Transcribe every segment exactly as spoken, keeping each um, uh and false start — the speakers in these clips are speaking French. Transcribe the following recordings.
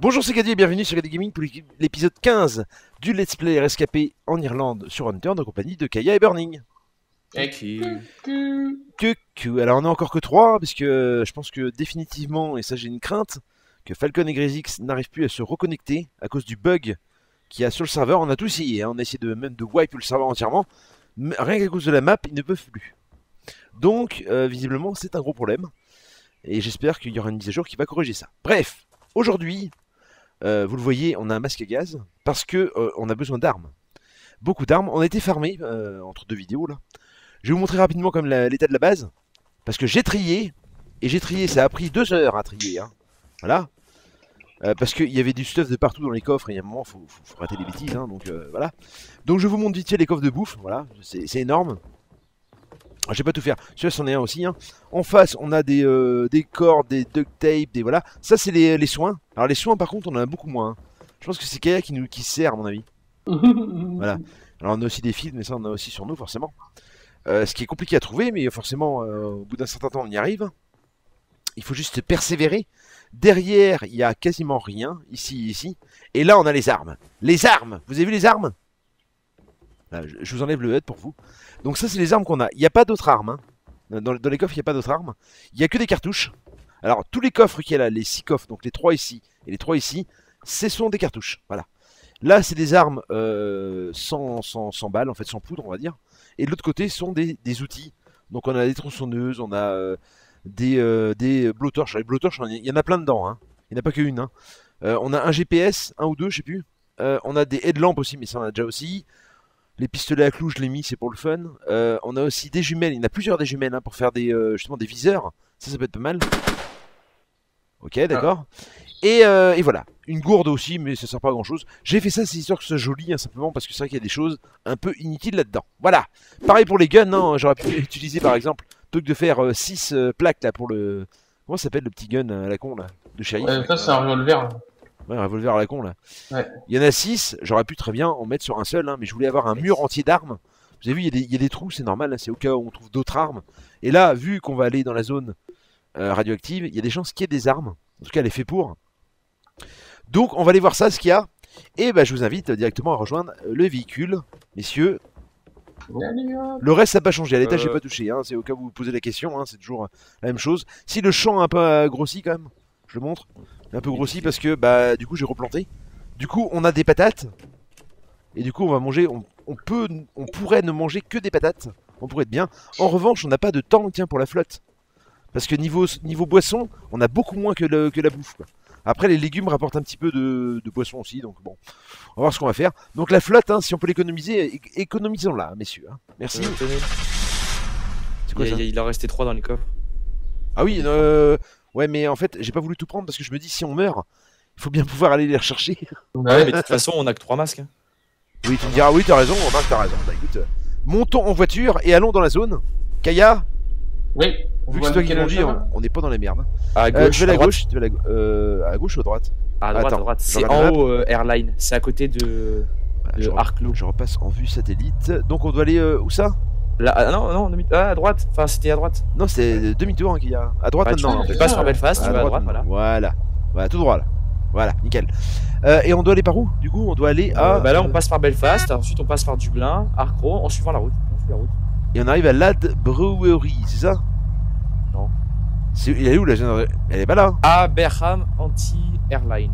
Bonjour, c'est Gadi et bienvenue sur Gadi Gaming pour l'épisode quinze du Let's Play Rescapé en Irlande sur Hunter en compagnie de Kaya et Burning. Que, que, alors on est encore que trois parce que euh, je pense que définitivement, et ça j'ai une crainte, que Falcon et Grezix n'arrivent plus à se reconnecter à cause du bug qu'il y a sur le serveur. On a tout essayé, hein, on a essayé de, même de wipe le serveur entièrement, mais rien qu'à cause de la map, ils ne peuvent plus. Donc euh, visiblement c'est un gros problème et j'espère qu'il y aura une mise à jour qui va corriger ça. Bref, aujourd'hui... Euh, vous le voyez, on a un masque à gaz parce que euh, on a besoin d'armes. Beaucoup d'armes. On a été farmé euh, entre deux vidéos là. Je vais vous montrer rapidement comme l'état de la base parce que j'ai trié et j'ai trié. Ça a pris deux heures à trier. Hein. Voilà. Euh, parce qu'il y avait du stuff de partout dans les coffres et il y a un moment faut, faut, faut rater les bêtises. Hein, donc euh, voilà. Donc je vous montre vite fait les coffres de bouffe. Voilà. C'est énorme. Je vais pas tout faire. Celui-là c'en est un aussi. Hein. En face, on a des, euh, des cordes, des duct tape, des voilà. Ça, c'est les, les soins. Alors les soins, par contre, on en a beaucoup moins. Hein. Je pense que c'est Kaya qui nous qui sert, à mon avis. Voilà. Alors on a aussi des fils, mais ça, on a aussi sur nous, forcément. Euh, ce qui est compliqué à trouver, mais forcément, euh, au bout d'un certain temps, on y arrive. Il faut juste persévérer. Derrière, il y a quasiment rien. Ici, ici. Et là, on a les armes. Les armes. Vous avez vu les armes? Là, je vous enlève le H U D pour vous. Donc ça c'est les armes qu'on a. Il n'y a pas d'autres armes. Hein. Dans, dans les coffres il n'y a pas d'autres armes. Il n'y a que des cartouches. Alors tous les coffres qu'il y a là, les six coffres, donc les trois ici et les trois ici, ce sont des cartouches. Voilà. Là c'est des armes euh, sans, sans, sans balles, en fait sans poudre on va dire. Et de l'autre côté ce sont des, des outils. Donc on a des tronçonneuses, on a euh, des, euh, des blowtorches. Les blowtorches il y en a plein dedans. Hein. Il n'y en a pas qu'une. Hein. Euh, on a un G P S, un ou deux je sais plus. Euh, on a des headlamps aussi, mais ça on a déjà aussi. Les pistolets à clous, je l'ai mis, c'est pour le fun. Euh, on a aussi des jumelles, il y en a plusieurs des jumelles hein, pour faire des, euh, justement des viseurs. Ça, ça peut être pas mal. Ok, d'accord. Ah. Et, euh, et voilà, une gourde aussi, mais ça sert pas à grand chose. J'ai fait ça, c'est histoire que ce soit joli, hein, simplement parce que c'est vrai qu'il y a des choses un peu inutiles là-dedans. Voilà. Pareil pour les guns, hein, j'aurais pu utiliser par exemple, plutôt que de faire six euh, plaques là pour le. Comment ça s'appelle le petit gun à la con là de shérif. Ouais, ça, c'est un revolver. Là. Ouais, un revolver à la con là. Ouais. Il y en a six, j'aurais pu très bien en mettre sur un seul, hein, mais je voulais avoir un mur entier d'armes. Vous avez vu, il y, a des, il y a des trous, c'est normal, hein, c'est au cas où on trouve d'autres armes. Et là, vu qu'on va aller dans la zone euh, radioactive, il y a des chances qu'il y ait des armes. En tout cas, elle est faite pour. Donc, on va aller voir ça, ce qu'il y a. Et bah, je vous invite directement à rejoindre le véhicule, messieurs. Le reste, ça n'a pas changé. À l'étage, euh... j'ai pas touché. Hein, c'est au cas où vous vous posez la question, hein, c'est toujours la même chose. Si le champ a un peu grossi quand même, je le montre. Un peu grossi parce que bah du coup j'ai replanté. Du coup on a des patates. Et du coup on va manger. On, on peut, on pourrait ne manger que des patates. On pourrait être bien. En revanche on n'a pas de temps tiens pour la flotte. Parce que niveau, niveau boisson, on a beaucoup moins que, le, que la bouffe. Quoi. Après les légumes rapportent un petit peu de, de boisson aussi. Donc bon, on va voir ce qu'on va faire. Donc la flotte, hein, si on peut l'économiser, économisons-la, messieurs. Hein. Merci. Euh, C'est quoi il, ça il en restait trois dans les coffres. Ah oui, euh... ouais, mais en fait, j'ai pas voulu tout prendre parce que je me dis, si on meurt, il faut bien pouvoir aller les rechercher. Ouais, mais de toute façon, on a que trois masques. Hein. Oui, tu me diras, oui, t'as raison, remarque, t'as raison. Bah écoute, euh, montons en voiture et allons dans la zone. Kaya, oui, vu que c'est toi qui conduis, on n'est pas dans les merdes. À gauche, euh, tu vas à, à la gauche, tu vas à, la... Euh, à gauche ou à droite? À droite, Attends, à droite. C'est en haut, euh, Airline. C'est à côté de, voilà, de je, Arklow. Je repasse en vue satellite. Donc on doit aller euh, où ça? Là, ah, non, non, demi ah, à droite. Enfin, c'était à droite. Non, c'est demi-tour hein, qu'il y a. À droite bah, maintenant. Tu, en fait. passes par Belfast, à tu vas à droite, voilà. Voilà. Voilà, tout droit là. Voilà, nickel. Euh, et on doit aller par où? Du coup, on doit aller à. Euh, bah là, on passe par Belfast. Ensuite, on passe par Dublin, Arklow, en suivant la route. On suit la route. Et on arrive à Lad Brewery, c'est ça? Non. Est... Elle est où la jeune? Elle est pas là. Aberham Anti-Airline.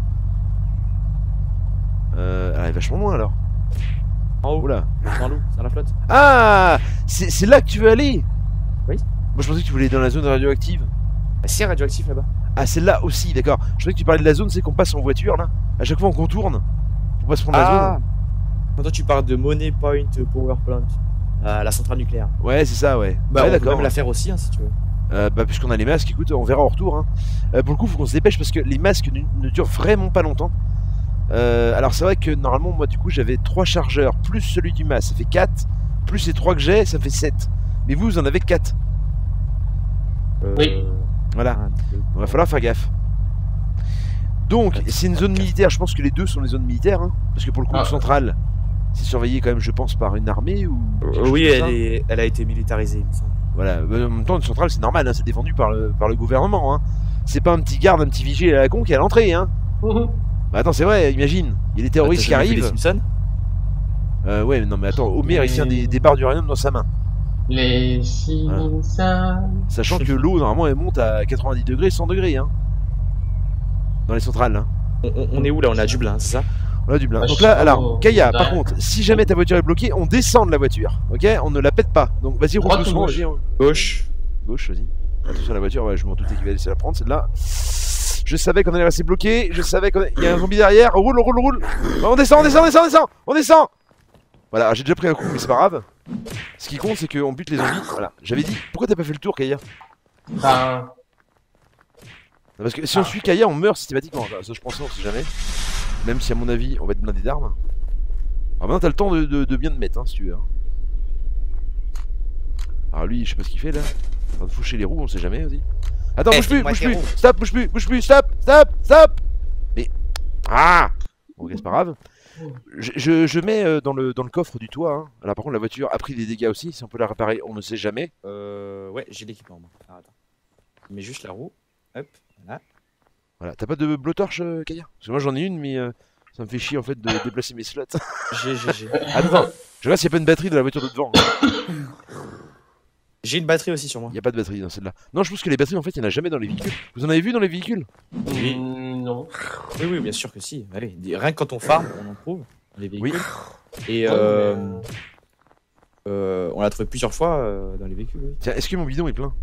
Euh, elle est vachement loin alors. En haut. Oula. Dans l'eau, c'est la flotte. Ah, c'est là que tu veux aller? Oui. Moi je pensais que tu voulais aller dans la zone radioactive. Bah, c'est radioactif là-bas. Ah, c'est là aussi, d'accord. Je croyais que tu parlais de la zone, c'est qu'on passe en voiture là. À chaque fois on contourne. On va se prendre ah. la zone. Maintenant tu parles de Money Point Power Plant. Euh, la centrale nucléaire. Ouais, c'est ça, ouais. Bah, ouais, on peut même ouais. la faire aussi hein, si tu veux. Euh, bah, puisqu'on a les masques, écoute, on verra en retour. Hein. Euh, pour le coup, faut qu'on se dépêche parce que les masques ne, ne durent vraiment pas longtemps. Euh, alors c'est vrai que normalement moi du coup j'avais trois chargeurs plus celui du masque, ça fait quatre, plus les trois que j'ai ça fait sept. Mais vous vous en avez quatre. Euh, oui. Voilà, il va falloir faire gaffe. Donc c'est une zone militaire, je pense que les deux sont les zones militaires hein, parce que pour le coup ah. centrale c'est surveillé quand même je pense par une armée ou... Euh, oui elle, est, elle a été militarisée il me semble. Voilà, en même temps une centrale c'est normal, hein, c'est défendu par le, par le gouvernement hein. C'est pas un petit garde, un petit vigile à la con qui est à l'entrée hein. Bah attends, c'est vrai, imagine, il y a des terroristes qui arrivent. Les Simpsons. Euh, ouais, non mais attends, Homer il tient des, des barres d'uranium dans sa main. Les Simpsons. Sachant que l'eau normalement elle monte à quatre-vingt-dix degrés, cent degrés hein. Dans les centrales hein. On, on- on est où là? On a Dublin, c'est ça? On a du blin. Ah, Donc je là, sais alors, pas, Kaya, on par dirait- contre, si jamais ta voiture est bloquée, on descend de la voiture, ok? On ne la pète pas. Donc vas-y, roule Droite ou doucement. gauche vas-y, on- Gauche. Gauche, vas-y. Attention à la voiture, ouais, je m'en doutais qu'il va laisser la prendre, celle-là. Je savais qu'on allait rester bloqué, je savais qu'il y a un zombie derrière. Roule, roule, roule. On descend, on descend, on descend, on descend, on descend. Voilà, j'ai déjà pris un coup, mais c'est pas grave. Ce qui compte, c'est qu'on bute les zombies. Voilà, j'avais dit, pourquoi t'as pas fait le tour, Kaya? Ben, Parce que si on suit Kaya, on meurt systématiquement. Ça, je pense, on sait jamais. Même si, à mon avis, on va être blindé d'armes. Alors maintenant, t'as le temps de, de- de bien te mettre, hein, si tu veux. hein. Alors lui, je sais pas ce qu'il fait là. En train de foucher les roues, on sait jamais aussi. Attends, Eh, bouge plus, file-moi bouge tes plus. roues. Stop, bouge plus, bouge plus, stop, stop, stop. Mais ah, bon, ok, c'est pas grave. Je, je, je mets euh, dans le dans le coffre du toit. Hein. Alors par contre, la voiture a pris des dégâts aussi. Si on peut la réparer, on ne sait jamais. Euh, ouais, j'ai l'équipement moi. Alors, attends. Je mets juste la roue. Hop, voilà. Voilà, t'as pas de blowtorch, euh, Kaya? Parce que moi j'en ai une, mais euh, ça me fait chier en fait de déplacer mes slots. J'ai, j'ai, j'ai. Attends, je regarde s'il y a pas une batterie dans la voiture de devant. J'ai une batterie aussi sur moi. Il y a pas de batterie dans celle-là. Non, je pense que les batteries en fait, il y en a jamais dans les véhicules. Vous en avez vu dans les véhicules? Oui. mm, non. Oui, oui, bien sûr que si. Allez, rien que quand on farm, on en trouve dans les véhicules. Oui. Et Ouais, euh, mais- euh, on l'a trouvé plusieurs fois euh, dans les véhicules. Oui. Tiens, est-ce que mon bidon est plein?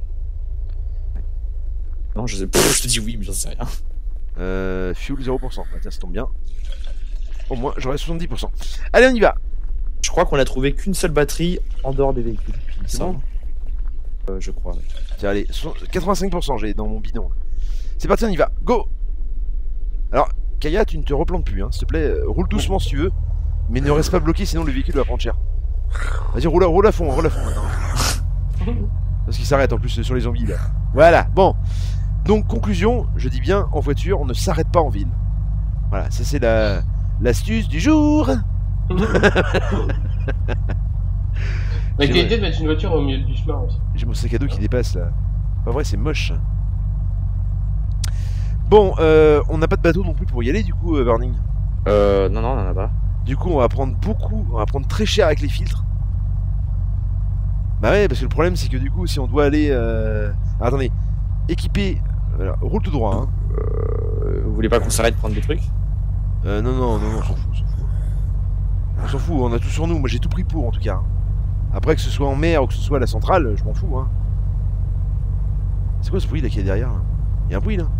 Non, je sais. Pff, je te dis oui, mais j'en sais rien. Euh, fuel zéro pour cent. Bah, tiens, ça tombe bien. Au moins, j'aurai soixante-dix pour cent. Allez, on y va. Je crois qu'on a trouvé qu'une seule batterie en dehors des véhicules. il me C'est semble. bon? Euh, Je crois. Ouais. Tiens, allez, so- quatre-vingt-cinq pour cent j'ai dans mon bidon. là. C'est parti, on y va. Go. Alors, Kaya, tu ne te replantes plus, hein, s'il te plaît. euh, Roule doucement si tu veux. Mais ne reste pas bloqué, sinon le véhicule va prendre cher. Vas-y, roule, à- roule à fond, roule à fond maintenant. Parce qu'il s'arrête en plus sur les zombies là. Voilà, bon. Donc, conclusion, je dis bien, en voiture, on ne s'arrête pas en ville. Voilà, ça c'est la l'astuce du jour. La J'ai- qualité de mettre une voiture au milieu du chemin aussi. J'ai mon sac à dos qui dépasse là. Pas vrai, c'est moche. Bon, euh, on n'a pas de bateau non plus pour y aller du coup, euh, Burning. Euh, non, non, on en a pas. Du coup, on va prendre beaucoup, on va prendre très cher avec les filtres. Bah ouais, parce que le problème c'est que du coup, si on doit aller... Euh... ah, attendez, équiper... Voilà, roule tout droit, hein. Euh, vous voulez pas qu'on s'arrête prendre des trucs? Euh, non, non, non, non, on s'en fout, on s'en fout. On s'en fout, on a tout sur nous, moi j'ai tout pris pour en tout cas. Après que ce soit en mer ou que ce soit à la centrale, je m'en fous, hein. C'est quoi ce bruit là qui est derrière là? Il y a un bruit là?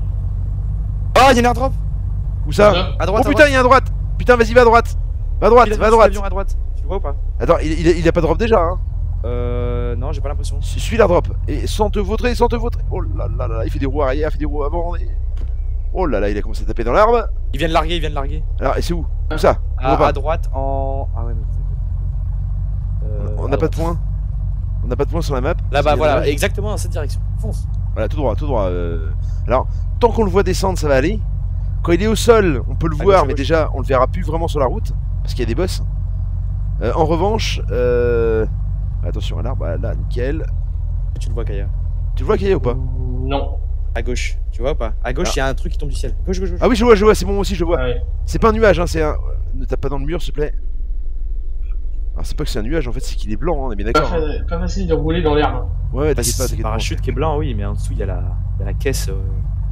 Oh, il y a un airdrop! Où ça? Là, À droite, Oh à putain, il y a un droite! Putain, vas-y, va à droite! Va à droite, Il a va à mis droite! l'avion à droite. Tu le vois ou pas? Attends, il, il, a- il a pas de drop déjà, hein? Euh, non, j'ai pas l'impression. Suis suis la drop, et sans te vautrer, sans te vautrer! Oh là là là, il fait des roues arrière, il fait des roues avant, et... Oh là là, il a commencé à taper dans l'arbre! Il vient de larguer, il vient de larguer. Alors, et c'est où? Où ça? Je vois À, pas. à droite, en. Ah ouais, mais c'est- Euh, On à n'a pas de droite. point. On n'a pas de point sur la map. Là-bas, C'est voilà, dommage. exactement dans cette direction. Fonce. Voilà, tout droit, tout droit. euh. Alors, tant qu'on le voit descendre, ça va aller. Quand il est au sol, on peut le À voir, gauche, à mais gauche. déjà, on le verra plus vraiment sur la route, parce qu'il y a des boss. Euh, en revanche, euh... attention à l'arbre, là, nickel. Tu le vois, Kaya. Tu le vois qu'il y a ou pas? Non. À gauche, tu vois ou pas? À gauche, il y a un truc qui tombe du ciel. Gauche, gauche, gauche. Ah oui, je vois, je vois, c'est bon, moi aussi, je vois. Ah ouais. C'est pas un nuage, hein, c'est un... Ne tape pas dans le mur, s'il te plaît. Alors, c'est pas que c'est un nuage, en fait, c'est qu'il est blanc, hein, on est bien Pas, d'accord. hein. fa- pas facile de rouler dans l'herbe. Ouais, ouais, Bah, t'inquiète c'est pas, le t'inquiète pas. parachute qui est blanc, oui, mais en dessous, il y a la, il y a la caisse euh,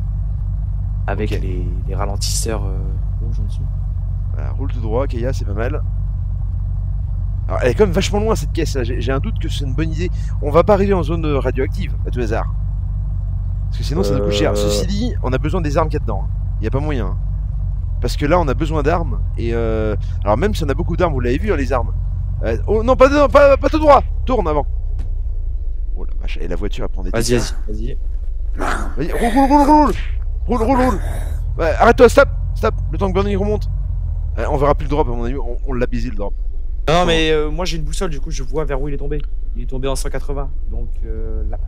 avec Ok. les, les ralentisseurs euh, rouges en dessous. Voilà, roule tout droit, Kaya, c'est pas mal. Alors, elle est quand même vachement loin cette caisse là, j'ai j'ai un doute que c'est une bonne idée. On va pas arriver en zone euh, radioactive, à tout hasard. Parce que sinon ça nous coûte cher. Euh. Ceci dit, on a besoin des armes qu'il y a dedans. hein. Y a pas moyen. hein. Parce que là, on a besoin d'armes. Et euh... alors, même si on a beaucoup d'armes, vous l'avez vu, hein, les armes. Euh, Oh non, pas, de- pas, pas tout droit. Tourne avant. Oh la vache, et la voiture elle prend des Vas-y, dégâts. vas-y, vas-y. Vas-y, roule, roule, roule, roule. Roule, roule, roule. Ouais, arrête-toi, stop, stop. Le temps que Burning remonte. Euh, on verra plus le drop, à mon avis. On, on l'a baisé le drop. Non, mais euh, moi j'ai une boussole, du coup, je vois vers où il est tombé. Il est tombé en cent quatre-vingts, donc euh, là.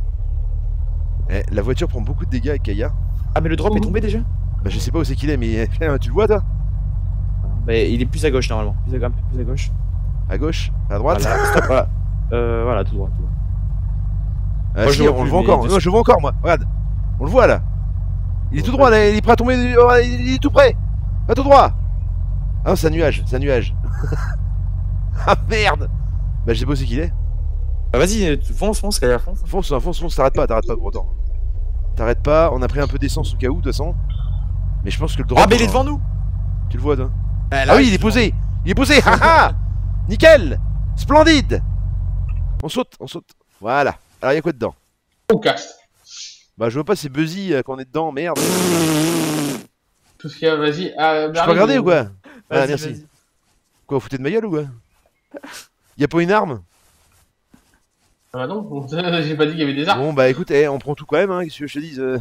Eh, la voiture prend beaucoup de dégâts avec Kaya. Ah, mais le drop est tombé déjà? Bah, je sais pas où c'est qu'il est, mais tu le vois, toi? Mais il est plus à gauche normalement. Plus à, plus à gauche. À gauche? À droite? Voilà, stop, voilà. Euh, voilà, tout droit, tout droit. Ah, Moi, si, je le vois on le plus, voit mais encore. dessus. Non, je le vois encore, moi. Regarde. On le voit là. Il est tout droit là, il est prêt à tomber. Oh, il est tout près. Va tout droit. Ah non, c'est un nuage, c'est un nuage. Ah merde. Bah, je sais pas où c'est qu'il est. Bah, vas-y, fonce, fonce, Kaya, fonce. Fonce, fonce, fonce, t'arrêtes pas, t'arrêtes pas pour autant. T'arrêtes pas, on a pris un peu d'essence au cas où, de toute façon. Mais je pense que le drop. Ah, mais il est devant nous. Tu le vois, toi? Ah, Ah oui, il est posé. Il est posé. Haha. Nickel. Splendide. On saute, on saute. Voilà. Alors, il y a quoi dedans? On casse. Bah, je vois pas, c'est Buzzy euh, qu'on est dedans, merde. Tout ce qu'il y a, vas-y. Ah, Je peux regarder ou quoi? Ah, Vas-y, merci. vas-y. Quoi, vous foutez de ma gueule ou quoi? Y'a pas une arme? Ah bah non, j'ai pas dit qu'il y avait des armes. Bon, bah écoute, eh, on prend tout quand même, hein, qu'est-ce que je te dise euh...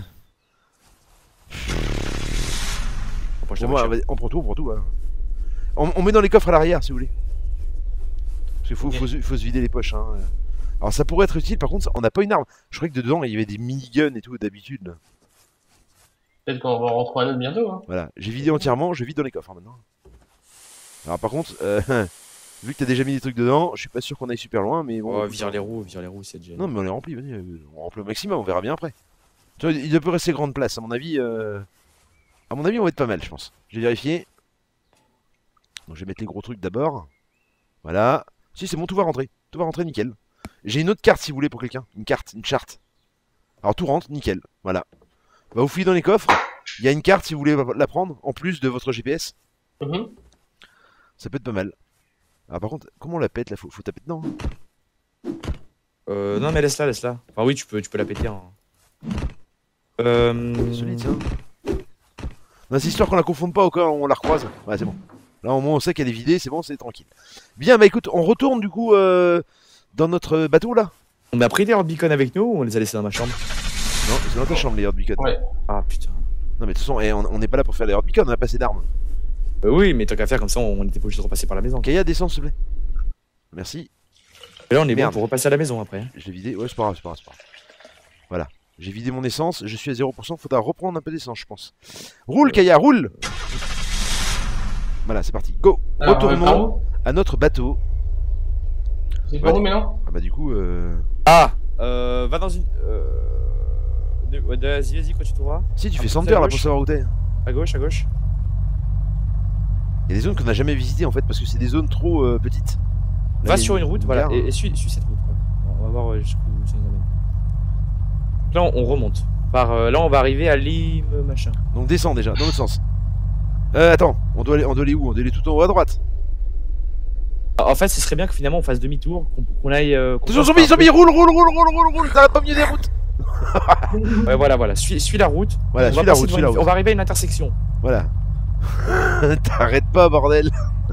Bon, je Bon, t'avoue bah, que vas-y, on prend tout, on prend tout. Hein. On, on met dans les coffres à l'arrière, si vous voulez. Parce qu'il faut, Ok. faut, se- faut se vider les poches. Hein. Alors ça pourrait être utile, par contre, on n'a pas une arme. Je croyais que dedans, il y avait des miniguns et tout, d'habitude. là. Peut-être qu'on va en retrouver un autre bientôt. Hein. Voilà, j'ai vidé entièrement, je vide dans les coffres hein, maintenant. Alors par contre, euh, vu que t'as déjà mis des trucs dedans, je suis pas sûr qu'on aille super loin, mais bon. Oh, écoute, vire les roues, vire les roues, c'est déjà. Non, mais on les remplit, vas-y, euh, on remplit au maximum, on verra bien après. Tu vois, il peut rester grande place, à mon avis. Euh... À mon avis, on va être pas mal, je pense. J'ai vérifié. Donc je vais mettre les gros trucs d'abord. Voilà. Si, c'est bon, tout va rentrer. Tout va rentrer, nickel. J'ai une autre carte si vous voulez pour quelqu'un. Une carte, une charte. Alors tout rentre, nickel. Voilà. Bah, vous fouillez dans les coffres. Il y a une carte si vous voulez la prendre, en plus de votre G P S. Mhm. Ça peut être pas mal. Alors par contre, comment on la pète là? Faut, faut taper dedans. hein. Euh, non, mais laisse-la, laisse-la. Enfin, oui, tu peux, tu peux la péter. Hein. Euh. C'est solide, ça. Non, c'est histoire qu'on la confonde pas au cas où on la recroise. Ouais, c'est bon. Là, au moins, on sait qu'elle est vidée, c'est bon, c'est tranquille. Bien, bah écoute, on retourne du coup euh, dans notre bateau là. On a pris des hors beacon avec nous ou on les a laissés dans ma chambre? Non, c'est dans ta chambre les hors beacon. Ouais. Ah putain. Non, mais de toute façon, eh, on on n'est pas là pour faire les hors beacon, on a pas assez d'armes. Euh, oui, mais tant qu'à faire comme ça, on était pas obligé de repasser par la maison. Kaya, descends s'il te plaît. Merci. Et là, on est Merde. bon pour repasser à la maison après. Je l'ai vidé. Ouais, c'est pas grave, c'est pas grave, c'est pas grave. Voilà. J'ai vidé mon essence, je suis à zéro pour cent. Faudra reprendre un peu d'essence, je pense. Roule, Kaya, roule. Voilà, c'est parti. Go. Alors, on va par Retournons où? à notre bateau. C'est par Ouais. où maintenant? Ah bah du coup, euh... Ah euh, va dans une. Euh... de- ouais, de- Vas-y, vas-y, quand tu trouveras. si tu Un fais peu center plus à là pour gauche. savoir où t'es. À gauche, à gauche. Il y a des zones qu'on n'a jamais visitées en fait parce que c'est des zones trop euh, petites. Là, Va il y a sur une route, voilà, gare. et, et suis, suis cette route. Voilà. On va voir euh, jusqu'où ça nous amène. Donc là, on, on remonte. Par euh, là, on va arriver à Lim, machin. Donc descends déjà, dans l'autre sens. Euh, attends, on doit aller, on doit aller où? On doit aller tout en haut à droite. En fait, ce serait bien que finalement on fasse demi-tour, qu'on qu'on aille. Euh, qu'on Attention, passe zombie, par- zombie, roule, roule, roule, roule, roule, roule, t'as pas mieux des routes. Ouais, voilà, voilà. Suis, suis la route. Voilà, On suis va la passer route, devant suis la une- route. On va arriver à une intersection. Voilà. T'arrêtes pas, bordel.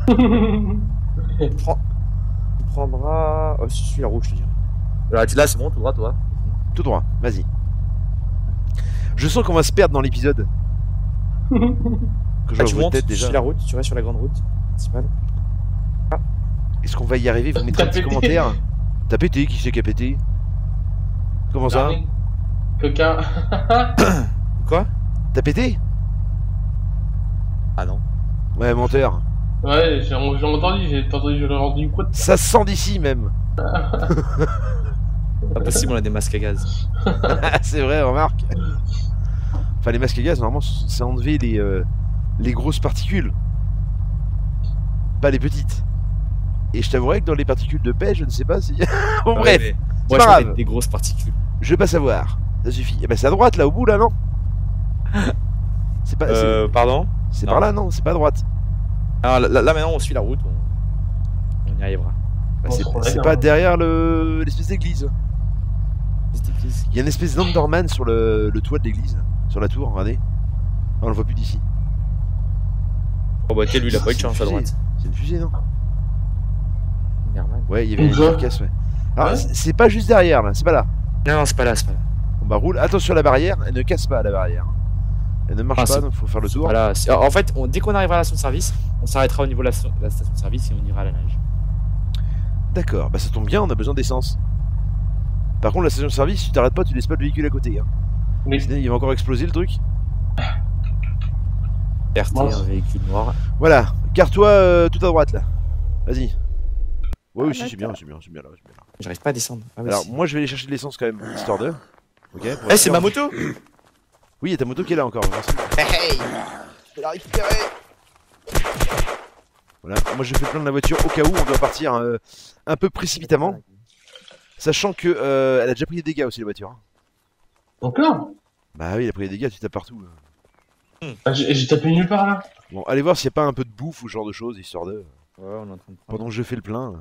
Tu prendras. Oh, si, suis la route, je te dirais. Là, tu- là c'est bon, tout droit, toi. Tout droit, vas-y. Je sens qu'on va se perdre dans l'épisode. Que je Là, vois tu votre montes, tête tu déjà. suis la route, tu restes sur la grande route principale. Est-ce qu'on va y arriver? Vous mettrez un T'as petit pété. commentaire. T'as pété, qui c'est qui a pété? Comment ça? Darling. Quelqu'un. Quoi? T'as pété? Ah non. Ouais, menteur. Ouais, j'ai j'ai entendu, j'ai entendu, j'ai entendu quoi? Ça se sent d'ici même. Pas possible, on a des masques à gaz. C'est vrai, remarque. Enfin, les masques à gaz, normalement, c'est enlever les, euh, les grosses particules. Pas les petites. Et je t'avouerai que dans les particules de paix, je ne sais pas si... Bon, Ouais, bref, mais c'est Moi, pas je grave. fais des grosses particules. Je veux pas savoir. Ça suffit. Eh ben, c'est à droite, là, au bout, là, non? C'est pas... c'est- Euh, pardon? C'est non. par là, non? C'est pas à droite. Alors, là, là, là, maintenant, on suit la route. On, on y arrivera. Bah, On c'est se relève, c'est hein. pas derrière le l'espèce d'église. Cette église. Il y a une espèce d'Enderman sur le, le toit de l'église. Sur la tour, regardez. Ah, on le voit plus d'ici. Oh, bah, t'es lui, il a pas eu de C'est une chance à fusée. droite. C'est une fusée, non? Normal. Ouais, il y avait une Où ça carcasse, ouais. Alors, Ouais. c'est c'est pas juste derrière, là. C'est pas là. Non, non, c'est pas là, c'est pas là. On bah roule. Attention à la barrière. Elle ne casse pas, la barrière. Elle ne marche Ah, pas, c'est- donc faut faire le tour. Voilà. c'est- En fait, on- dès qu'on arrivera à la station de service, on s'arrêtera au niveau de la, sta- la station de service et on ira à la nage. D'accord, bah ça tombe bien, on a besoin d'essence. Par contre, la station de service, si tu t'arrêtes pas, tu laisses pas le véhicule à côté. Hein. Mais Sinon, il va encore exploser le truc. R T, Mince. un véhicule noir. Voilà, gare-toi euh, tout à droite là. Vas-y. Ouais, oui, Ah, si, c'est bien, d'accord. c'est bien, c'est bien là. c'est bien là. J'arrive pas à descendre. Ah, ouais, Alors, si. moi je vais aller chercher de l'essence quand même, histoire de. Ok. pour Eh, c'est être ma sûr. moto! Oui, il y a ta moto qui est là encore. Merci. Hey, je peux la récupérer. Voilà, moi je fais plein de la voiture au cas où on doit partir euh, un peu précipitamment. Sachant que euh, elle a déjà pris des dégâts aussi la voiture. hein. Encore? Bah oui, elle a pris des dégâts, tu tapes partout. là. Ah, J'ai j'ai tapé nulle part là. Bon, allez voir s'il n'y a pas un peu de bouffe ou ce genre de choses, histoire de. Ouais, on est en train de prendre. Pendant que je fais le plein. euh,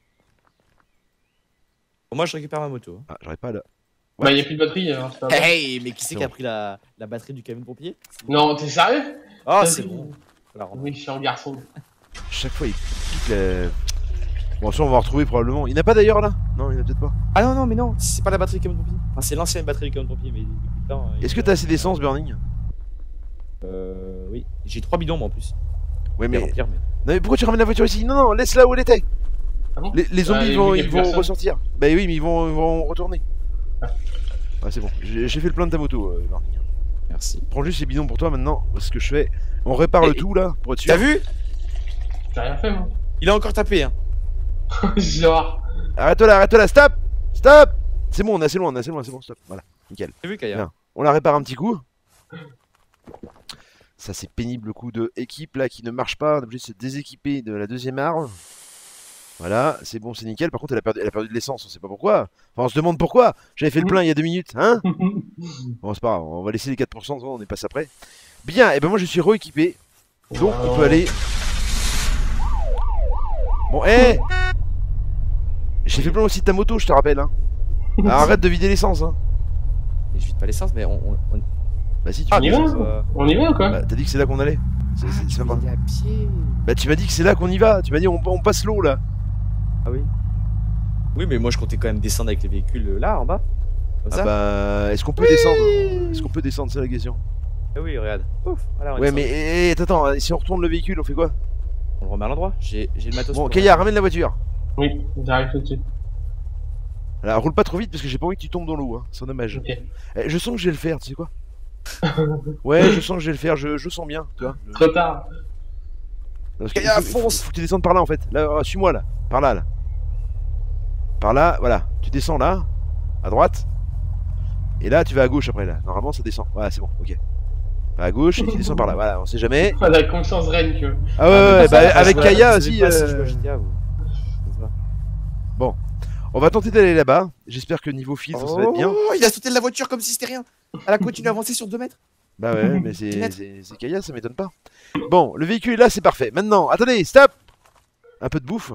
Bon, moi, je récupère ma moto. Ah, j'arrive pas là. Bah, y a plus de batterie alors c'est pas grave. Hey, mais qui c'est C'est qui a bon. pris la, la batterie du camion de pompier? Non, t'es sérieux? Ah, T'as c'est dit- bon. Faut la rendre. Oui, je suis un garçon. Chaque fois il pique la. Bon, ça on va en retrouver probablement. Il n'y en a pas d'ailleurs là? Non, il n'y en a peut-être pas. Ah non, non, mais non, c'est pas la batterie du camion de pompier. Enfin, c'est l'ancienne batterie du camion de pompier, mais depuis le temps. Est-ce que t'as assez d'essence, Burning? Euh. Oui. J'ai trois bidons, moi en plus. Ouais, Mais mais. remplir, mais. Non, mais pourquoi tu ramènes la voiture ici? Non, non, laisse-la où elle était. Ah bon? Les, les zombies Ouais, ils vont, il y a ils plus vont personne. ressortir. Bah oui, mais ils vont, ils vont retourner. Ah. Ouais, c'est bon. J'ai j'ai fait le plein de ta moto, euh, Burning. Merci. Prends juste les bidons pour toi maintenant. Ce que je fais, on répare Et- le tout là pour être sûr. T'as vu? J'ai rien fait moi. Il a encore tapé, hein. Genre. Arrête-toi là, arrête-toi là, stop! Stop! C'est bon, on est assez loin, on est assez loin, c'est bon, stop. Voilà, nickel. T'as vu, Kaya? Bien. On la répare un petit coup. Ça c'est pénible le coup de équipe là qui ne marche pas. On est obligé de se déséquiper de la deuxième arme. Voilà, c'est bon, c'est nickel. Par contre, elle a perdu, elle a perdu de l'essence, on sait pas pourquoi. Enfin, on se demande pourquoi. J'avais fait le plein il y a deux minutes, hein? Bon, c'est pas grave, on va laisser les quatre pour cent, on est passé après. Bien, et ben moi je suis re-équipé. Donc on peut aller. Bon, hé! J'ai fait le plein aussi de ta moto, je te rappelle, hein. Alors, arrête de vider l'essence, hein. Et je vide pas l'essence, mais on. on, on... Bah si tu Ah, veux. on y va? euh, On y va ou quoi? Bah, t'as dit que c'est là qu'on allait. C'est- c'est- Ah, c'est tu pas veux grave. y aller à pied. Bah tu m'as dit que c'est là qu'on y va. Tu m'as dit on, on passe l'eau là. Ah oui. Oui, mais moi je comptais quand même descendre avec les véhicules euh, là en bas. Comme Ah ça. bah est-ce qu'on peut descendre? Est-ce qu'on peut descendre? C'est la question. Ah oui, regarde. Ouf, voilà, on est Ouais descendu. mais eh, eh, attends, si on retourne le véhicule, on fait quoi? On le remet à l'endroit. J'ai j'ai le matos. Bon, pour Kaya, ramène la voiture. Oui, j'arrive tout de suite. Alors roule pas trop vite parce que j'ai pas envie que tu tombes dans l'eau, hein. C'est dommage. Ok. Eh, je sens que je vais le faire, tu sais quoi? Ouais, je sens que je vais le faire, je, je sens bien, tu vois. Trop tard. Parce que Kaya, il faut, fonce. faut que tu descendes par là en fait. Là, euh, suis-moi là. Par là, là. Par là, voilà. Tu descends là, à droite. Et là, tu vas à gauche après là. Normalement, ça descend. Voilà, c'est bon, ok. Va à gauche et tu descends par là. Voilà, on sait jamais. On a confiance reine que. Ah ouais, ouais, ouais, bah, avec Vous Kaya savez aussi. pas si je euh, joue à G T A, vous. Je sais pas. On va tenter d'aller là-bas. J'espère que niveau filtre, ça va être bien. Oh, il a sauté de la voiture comme si c'était rien. Elle a continué à avancer sur deux mètres. Bah ouais, mais c'est Net. c'est- c'est Kaya, ça m'étonne pas. Bon, le véhicule est là, c'est parfait. Maintenant, attendez, stop. Un peu de bouffe.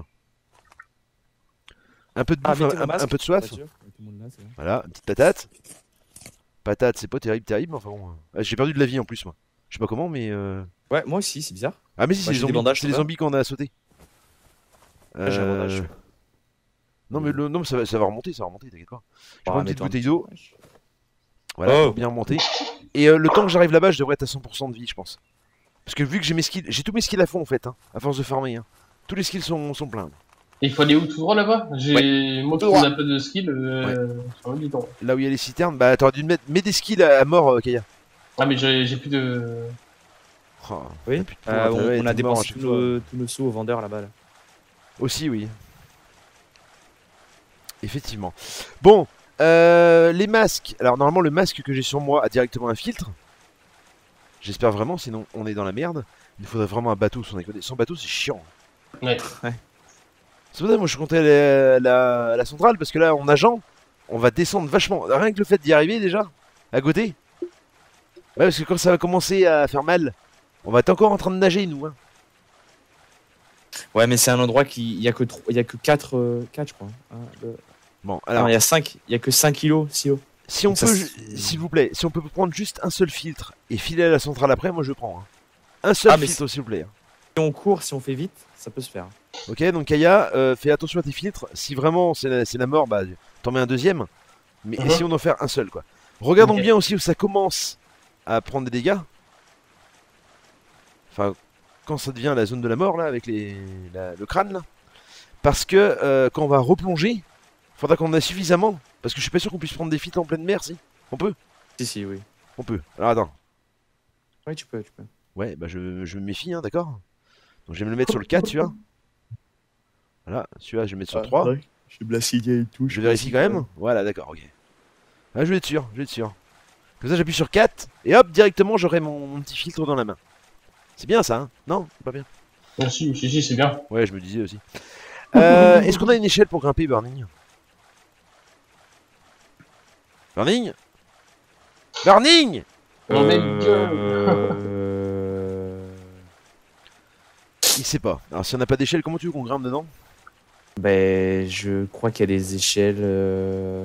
Un peu de Ah, bouffe, mettez un, le un- masque, un peu de soif. voiture. Tout le monde là, c'est bon. Voilà, une petite patate. Patate, c'est pas terrible, terrible, mais enfin bon. euh, J'ai perdu de la vie en plus, moi. Je sais pas comment, mais. euh, Ouais, moi aussi, c'est bizarre. Ah, mais si, Moi, c'est les j'ai des zombies, bandages, c'est les ça va. zombies qu'on a sauté. Ouais, j'ai un bandage. Euh, Non, mais le... non, mais ça, va, ça va remonter, ça va remonter, t'inquiète pas. Je Ah, prends une petite mets-toi un bouteille petit- d'eau, wesh. voilà, Oh. pour bien remonter. Et euh, le temps que j'arrive là-bas, je devrais être à cent pour cent de vie, je pense. Parce que vu que j'ai mes skills, j'ai tous mes skills à fond en fait, hein, à force de farmer. Hein. Tous les skills sont, sont pleins. Et il faut aller où tout droit là-bas? J'ai. Moi qui Tout droit. n'ai pas de skill, euh. Sur le bidon. Là où il y a les citernes, bah t'aurais dû me mettre mets des skills à, à mort, euh, Kaya. Ah, mais j'ai j'ai plus de. Oh, Oui. t'as plus de Euh, points, on, t'as- ouais, on a t'es mort à dépensé chaque tous fois. nos, tous nos sous au vendeur là-bas. Là. Aussi, oui. Effectivement. Bon, euh, les masques. Alors normalement, le masque que j'ai sur moi a directement un filtre. J'espère vraiment, sinon on est dans la merde. Il faudrait vraiment un bateau sans déconner. Sans bateau, c'est chiant. Ouais. C'est pour ça que moi je comptais aller à la, à la centrale parce que là en nageant, on va descendre vachement. Rien que le fait d'y arriver déjà, à côté. Ouais, parce que quand ça va commencer à faire mal, on va être encore en train de nager nous. Hein. Ouais, mais c'est un endroit qui. Il y a que trois- il y a que quatre, quatre je crois. Un, deux- Bon, Alors, alors il y a cinq. Il y a que cinq kilos, si haut. si on donc ça, peut, c'est- s'il vous plaît, si on peut prendre juste un seul filtre et filer à la centrale après, moi je prends. hein. Un seul Ah, mais filtre s'il vous plaît. hein. Si on court, si on fait vite, ça peut se faire. Ok, donc Kaya, euh, fais attention à tes filtres. Si vraiment c'est la, c'est la mort, bah t'en mets un deuxième. Mais Mhm. essayons d'en faire un seul quoi. Regardons Ok. bien aussi où ça commence à prendre des dégâts. Enfin, quand ça devient la zone de la mort là, avec les, la- le crâne là. Parce que euh, quand on va replonger, faudra qu'on en a suffisamment. Parce que je suis pas sûr qu'on puisse prendre des filtres en pleine mer, si. On peut? Si, si, oui. On peut. Alors attends. Oui, tu peux, tu peux. Ouais, bah je, je me méfie, hein, d'accord? Donc je vais me le mettre sur le quatre, celui-là. Voilà, celui-là je vais le mettre sur le trois. Je suis blasigné et tout. Je vérifie quand même. Voilà, d'accord, ok. Ah, je vais être sûr, je vais être sûr. Comme ça j'appuie sur quatre et hop, directement j'aurai mon, mon petit filtre dans la main. C'est bien ça, hein? Non? Pas bien. Ah, si, si, si, c'est bien. Ouais, je me disais aussi. Euh, Est-ce qu'on a une échelle pour grimper, Burning? Burning? Burning! On est Euh... Il sait pas. Alors si on n'a pas d'échelle, comment tu veux qu'on grimpe dedans? Ben, je crois qu'il y a des échelles. euh,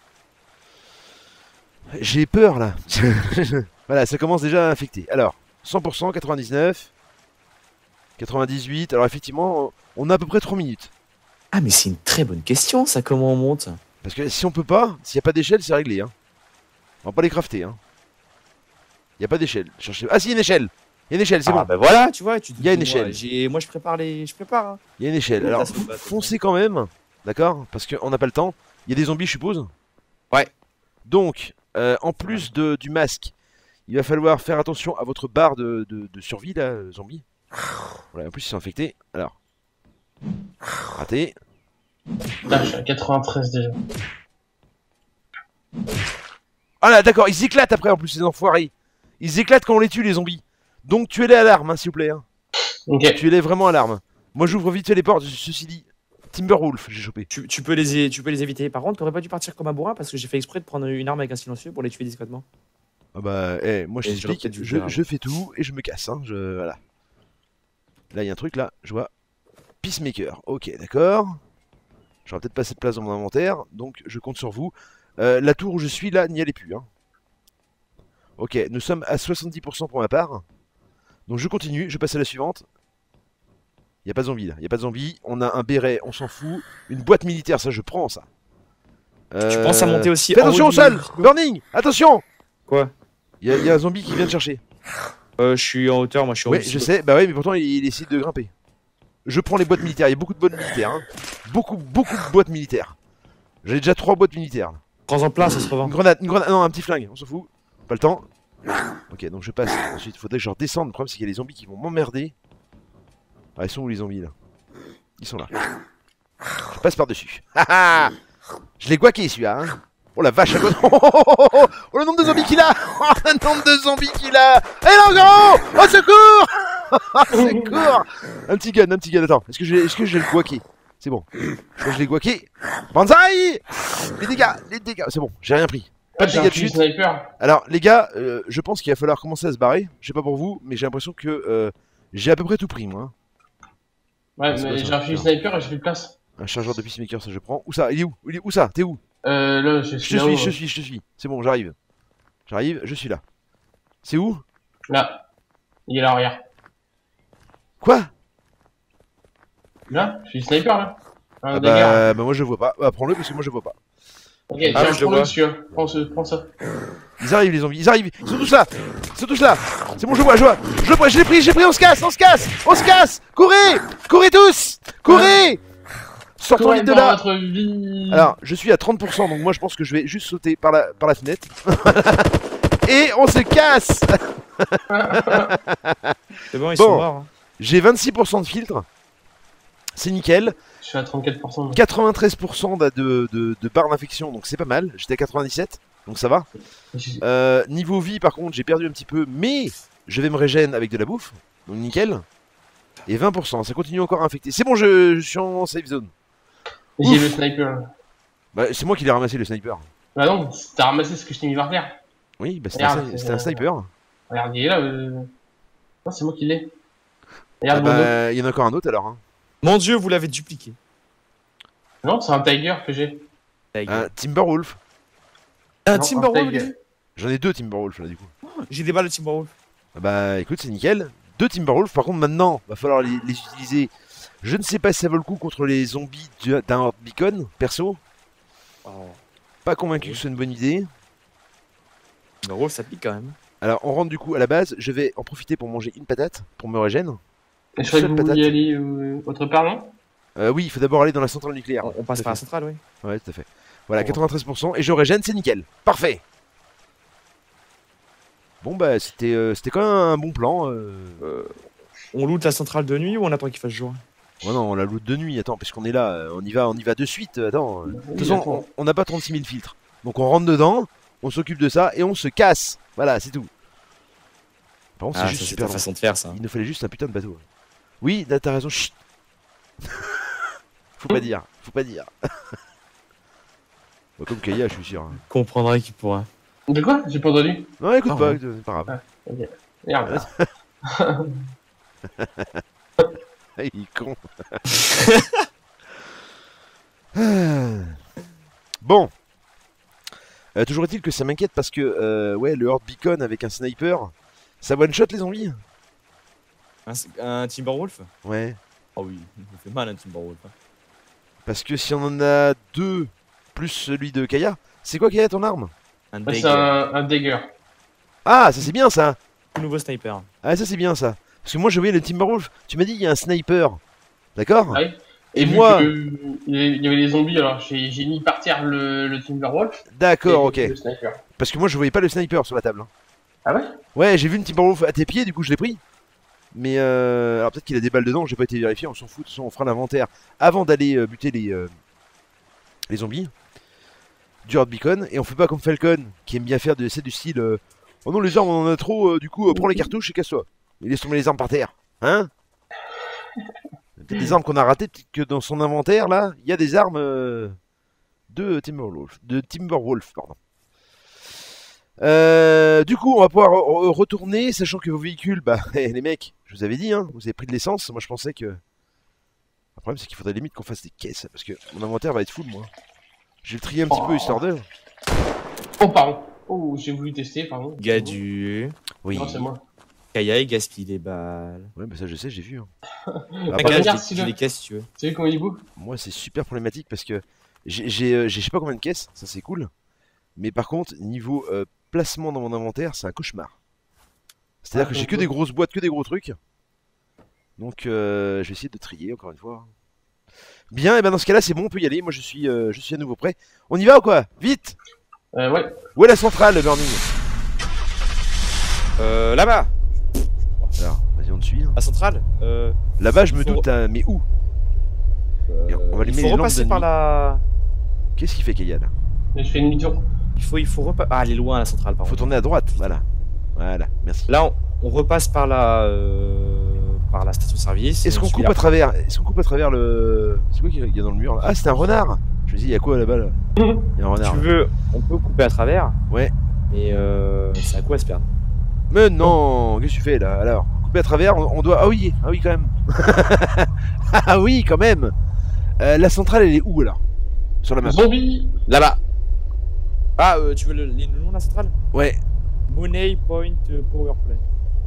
J'ai peur là. Voilà, ça commence déjà à infecter. Alors, cent pour cent, quatre-vingt-dix-neuf, quatre-vingt-dix-huit. Alors effectivement, on a à peu près trois minutes. Ah, mais c'est une très bonne question, ça, comment on monte? Parce que si on peut pas, s'il n'y a pas d'échelle, c'est réglé. Hein. On va pas les crafter. Hein. Il n'y a pas d'échelle. Cherchez... Ah si, il y a une échelle. Il y a une échelle, c'est Ah, bon. ben voilà, tu vois, tu te Il y a une dis, moi, échelle. j'ai- Moi, je prépare les. Je prépare. hein. Il y a une échelle. Oui, Alors, ça, c'est pas- foncez quand même. D'accord? Parce qu'on n'a pas le temps. Il y a des zombies, je suppose. Ouais. Donc, euh, en plus de, du masque, il va falloir faire attention à votre barre de, de, de survie, là, euh, zombie. Voilà, en plus, ils sont infectés. Alors. Raté. Putain, je suis à quatre-vingt-treize déjà. Ah là, d'accord, ils éclatent après, en plus, ces enfoirés. Ils éclatent quand on les tue, les zombies. Donc, tuez-les à l'arme, hein, s'il vous plaît. Hein. Ok. Tuez-les vraiment à l'arme. Moi, j'ouvre vite fait les portes. Ceci dit, Timberwolf, j'ai chopé. Tu, tu peux les, é- tu peux les éviter. Par contre, t'aurais pas dû partir comme un bourrin parce que j'ai fait exprès de prendre une arme avec un silencieux pour les tuer discrètement. Ah bah, eh, moi, je Et j'aurais t'explique, peut-être dû le je, faire, je fais tout et je me casse. Hein, je, voilà. Là, il y a un truc, là, je vois. Peacemaker, ok, d'accord. J'aurai peut-être pas assez de place dans mon inventaire, donc je compte sur vous. Euh, la tour où je suis, là, n'y allez plus. Hein. Ok, nous sommes à soixante-dix pour cent pour ma part. Donc je continue, je passe à la suivante. Il n'y a pas de zombie là, il n'y a pas de zombie. On a un béret, on s'en fout. Une boîte militaire, ça je prends ça. Tu Euh, penses à monter aussi Fais en attention haut au du- sol. Burning. Attention. Quoi? Il y, a- il y a un zombie qui vient te chercher. euh, Je suis en hauteur, moi je suis en Oui, haut. je sais, bah oui, mais pourtant il, il essaie de grimper. Je prends les boîtes militaires, il y a beaucoup de boîtes militaires. Hein. Beaucoup, beaucoup de boîtes militaires. J'ai déjà trois boîtes militaires. Là. Prends-en plein, ça se Une revend. grenade, une grenade, non, un petit flingue, on s'en fout. Pas le temps. Ok, donc je passe. Ensuite, il faudrait que je redescende. Le problème, c'est qu'il y a des zombies qui vont m'emmerder. Ah, ils sont où les zombies là? Ils sont là. Je passe par-dessus. Haha. Je l'ai guaqué celui-là. Hein. Oh la vache, à côté. Oh, oh, oh, oh, oh, le nombre de zombies qu'il a. Oh, le nombre de zombies qu'il a. Et là encore. Oh, secours. Oh, secours. Un petit gun, un petit gun. Attends, est-ce que je est-ce que je vais le guaquer? C'est bon. Je crois que je l'ai guaqué. Banzai. Les dégâts, les dégâts. C'est bon, j'ai rien pris. Pas de J'ai un dégâts de fusil chute. sniper. Alors les gars, euh, je pense qu'il va falloir commencer à se barrer. Je sais pas pour vous, mais j'ai l'impression que euh, j'ai à peu près tout pris moi. Ouais, C'est mais quoi, ça j'ai un fusil sniper et j'ai plus de place. Un chargeur de peacemaker, ça je prends. Où ça? Il est où? Il est où ça? T'es où? Euh, là, je Je suis te là-haut. suis, je te suis, je te suis. C'est bon, j'arrive. J'arrive, je suis là. C'est où? Là. Il est là, regarde. Quoi? Là, je suis sniper là. Un Ah dégât. bah, bah moi je vois pas. Bah prends-le parce que moi je vois pas. Ok, Ah, tiens, je le prends-le vois. dessus. Hein. Prends, ce, prends ça. Ils arrivent les zombies, ils arrivent. Ils sont tous là. Ils sont tous là. C'est bon, je vois, je vois. Je le prends, je l'ai pris, j'ai pris, on se casse, on se casse, on se casse. Courez, courez tous, courez. Sortons Courez vite de dans là. votre vie. Alors, je suis à trente pour cent, donc moi je pense que je vais juste sauter par la, par la fenêtre. Et on se casse. C'est bon, ils Bon. sont morts. hein. J'ai vingt-six pour cent de filtre. C'est nickel. Je suis à trente-quatre pour cent. quatre-vingt-treize pour cent de, de, de, de barre d'infection, donc c'est pas mal. J'étais à quatre-vingt-dix-sept, donc ça va. Euh, niveau vie, par contre, j'ai perdu un petit peu, mais je vais me régénérer avec de la bouffe, donc nickel. Et vingt pour cent, ça continue encore à infecter. C'est bon, je, je suis en safe zone. J'ai Ouf. le sniper. Bah, c'est moi qui l'ai ramassé le sniper. Bah non, t'as ramassé ce que je t'ai mis par terre. Oui, bah, c'était un, Regarde, sni- c'est- c'était un sniper. Regarde, il est là. Euh... Non, c'est moi qui l'ai. Ah Regarde mon dos. bah, il y en a encore un autre alors. Hein. Mon dieu, vous l'avez dupliqué. Non, c'est un tiger que j'ai. Un Timberwolf. Un Non, Timberwolf, un tiger. lui. J'en ai deux Timberwolf là du coup. J'ai des balles de Timberwolf. Ah bah écoute, c'est nickel. Deux Timberwolf, par contre maintenant, va falloir les, les utiliser. Je ne sais pas si ça vaut le coup contre les zombies du- d'un Horde Beacon, perso. Oh. Pas convaincu que ce soit une bonne idée. Timberwolf, ça pique quand même. Alors on rentre du coup à la base, je vais en profiter pour manger une patate, pour me régénérer. Et je crois que Seule vous patate. vouliez aller euh, autre part, non? Euh, oui, il faut d'abord aller dans la centrale nucléaire. On, on passe Tout à par la fait. centrale, oui. Ouais, tout à fait. Voilà, Bon. quatre-vingt-treize pour cent, et je régène, c'est nickel. Parfait. Bon bah c'était euh, c'était quand même un bon plan. Euh... Euh, on loot la centrale de nuit ou on attend qu'il fasse jour? Ouais, non, on la loot de nuit, attends, parce qu'on est là, euh, on y va, on y va de suite, attends. De toute façon, on- on n'a pas trente-six mille filtres. Donc on rentre dedans, on s'occupe de ça et on se casse. Voilà, c'est tout. Par contre, Ah, c'est ça, juste c'est super ta long. façon de faire ça. Il nous fallait juste un putain de bateau. Oui, là, t'as raison. Chut. Faut pas dire, faut pas dire. Bah, comme Kaya, je suis sûr. hein. Comprendrait qu'il pourra. De quoi? J'ai pas entendu. Non, écoute Ah, pas, ouais. c'est pas grave. Merde. Ah, il est con. Bon. Euh, toujours est-il que ça m'inquiète parce que euh, ouais, le Horde Beacon avec un sniper, ça one shot les zombies. Un, un Timberwolf? Ouais. Oh oui, il me fait mal un Timberwolf. hein. Parce que si on en a deux plus celui de Kaya, c'est quoi Kaya ton arme? Un Ouais, dagger. c'est un, un dagger. Ah, ça c'est bien ça. Nouveau sniper. Ah, ça c'est bien ça. Parce que moi je voyais le Timberwolf. Tu m'as dit il y a un sniper. D'accord? Ah oui. Et Et vu moi- que il y avait les zombies, alors j'ai j'ai mis par terre le, le Timberwolf. D'accord, et ok. Le sniper. Parce que moi je voyais pas le sniper sur la table. hein. Ah ouais? Ouais, j'ai vu une Timberwolf à tes pieds, du coup je l'ai pris. Mais euh, alors peut-être qu'il a des balles dedans, j'ai pas été vérifié, on s'en fout, de toute façon on fera l'inventaire avant d'aller euh, buter les, euh, les zombies. Du Horde Beacon, et on fait pas comme Falcon, qui aime bien faire de, c'est du style euh, oh non les armes on en a trop, euh, du coup euh, prends les cartouches et casse-toi. Et laisse tomber les armes par terre. Hein? Peut-être des armes qu'on a ratées, peut-être que dans son inventaire là, il y a des armes euh, de Timberwolf. De Timberwolf, pardon. Euh, du coup, on va pouvoir re- retourner, sachant que vos véhicules, bah, les mecs, je vous avais dit, hein, vous avez pris de l'essence. Moi, je pensais que. Le problème, c'est qu'il faudrait limite qu'on fasse des caisses, parce que mon inventaire va être full, moi. Je vais le trier un petit Oh. peu, histoire de. Oh, pardon. Oh, j'ai voulu tester, pardon. Gadu. Oui. Non, c'est moi. Kaya, il gaspille des balles. Ouais, bah ça, je sais, j'ai vu. hein. Ah, Bah, Kaya, regarde, j'ai si j'ai le- des caisses si tu veux. Tu sais comment il est beau? Moi, c'est super problématique parce que j'ai, j'ai, euh, j'ai je sais pas combien de caisses, ça c'est cool. Mais par contre, niveau euh, placement dans mon inventaire, c'est un cauchemar. C'est-à-dire Ah, que j'ai donc, que ouais. des grosses boîtes, que des gros trucs. Donc, euh, je vais essayer de trier encore une fois. Bien, et ben dans ce cas-là, c'est bon, on peut y aller. Moi, je suis, euh, je suis à nouveau prêt. On y va ou quoi? Vite! Euh, ouais. Où est la centrale, le Burning? Euh, là-bas. Alors, vas-y, on te suit. hein. La centrale. Euh, Là-bas, je me Faut- doute, hein, mais où? Et on va allumer il les faut lampes repasser de par nuit. la. Qu'est-ce qu'il fait, Kaya, là? Je fais une demi-tour. Il faut, il faut repasser. Ah, elle est loin la centrale, par Faut contre. tourner à droite, voilà. Voilà, merci. Là, on, on repasse par la, euh, par la station-service. Est-ce et on qu'on suit coupe la- à travers Est-ce qu'on coupe à travers le. C'est quoi qu'il y a dans le mur là? Ah, c'est un renard. Je me dis, il y a quoi là-bas là? Il y a un Si renard. tu veux, on peut couper à travers. Ouais. Mais euh, c'est à quoi se perdre? Mais non, qu'est-ce que tu fais là? Alors, couper à travers, on, on doit. Ah oui, ah oui, quand même. Ah oui, quand même. Euh, la centrale, elle est où alors? Sur la map? Zombie! Là-bas. Ah, euh, tu veux le, le nom de la centrale? Ouais. Money Point euh, Power Play.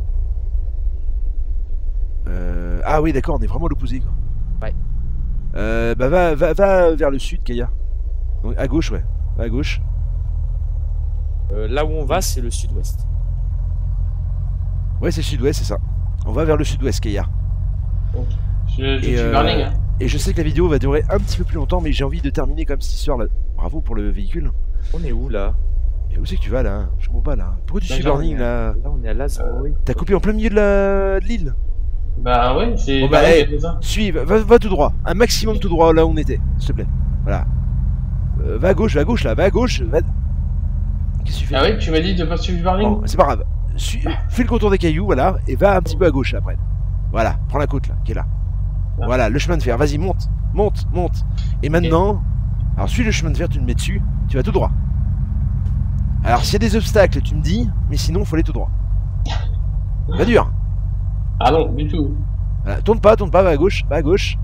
Euh... Ah oui, d'accord, on est vraiment à l'opposé quoi. Ouais. Euh, bah va, va, va vers le sud, Kaya. Donc, à gauche, ouais. Va à gauche. Euh, là où on va, c'est le sud-ouest. Ouais, c'est le sud-ouest, c'est ça. On va vers le sud-ouest, Kaya. Je, je Et, suis euh, Burning. Hein. Et je sais que la vidéo va durer un petit peu plus longtemps, mais j'ai envie de terminer comme cette histoire là. Bravo pour le véhicule. On est où là? Mais où c'est que tu vas là? Je comprends pas là. Pourquoi tu Bah, suis genre, burning on est à- là? Là, on est à Lazaro. T'as coupé en plein milieu de la de l'île. Bah ouais, c'est Bon, bah, Burning hey. qui a fait ça. Suis, va, va- va tout droit. Un maximum tout droit là où on était, s'il te plaît. Voilà. Euh, va à gauche, va à gauche là, va à gauche. Va... Qu'est-ce que tu fais? Ah ouais, tu m'as dit de pas suivre Burning? Bon, c'est pas grave. Suis- Fais le contour des cailloux, voilà, et va un petit peu à gauche après. Voilà, prends la côte là, qui est là. Ah. Voilà, le chemin de fer, vas-y, monte, monte, monte. Et maintenant, alors suis le chemin de fer, tu le mets dessus, tu vas tout droit. Alors s'il y a des obstacles, tu me dis, mais sinon, faut aller tout droit. Va dur. Ah non, du tout. Voilà, tourne pas, tourne pas, va à gauche, va à gauche.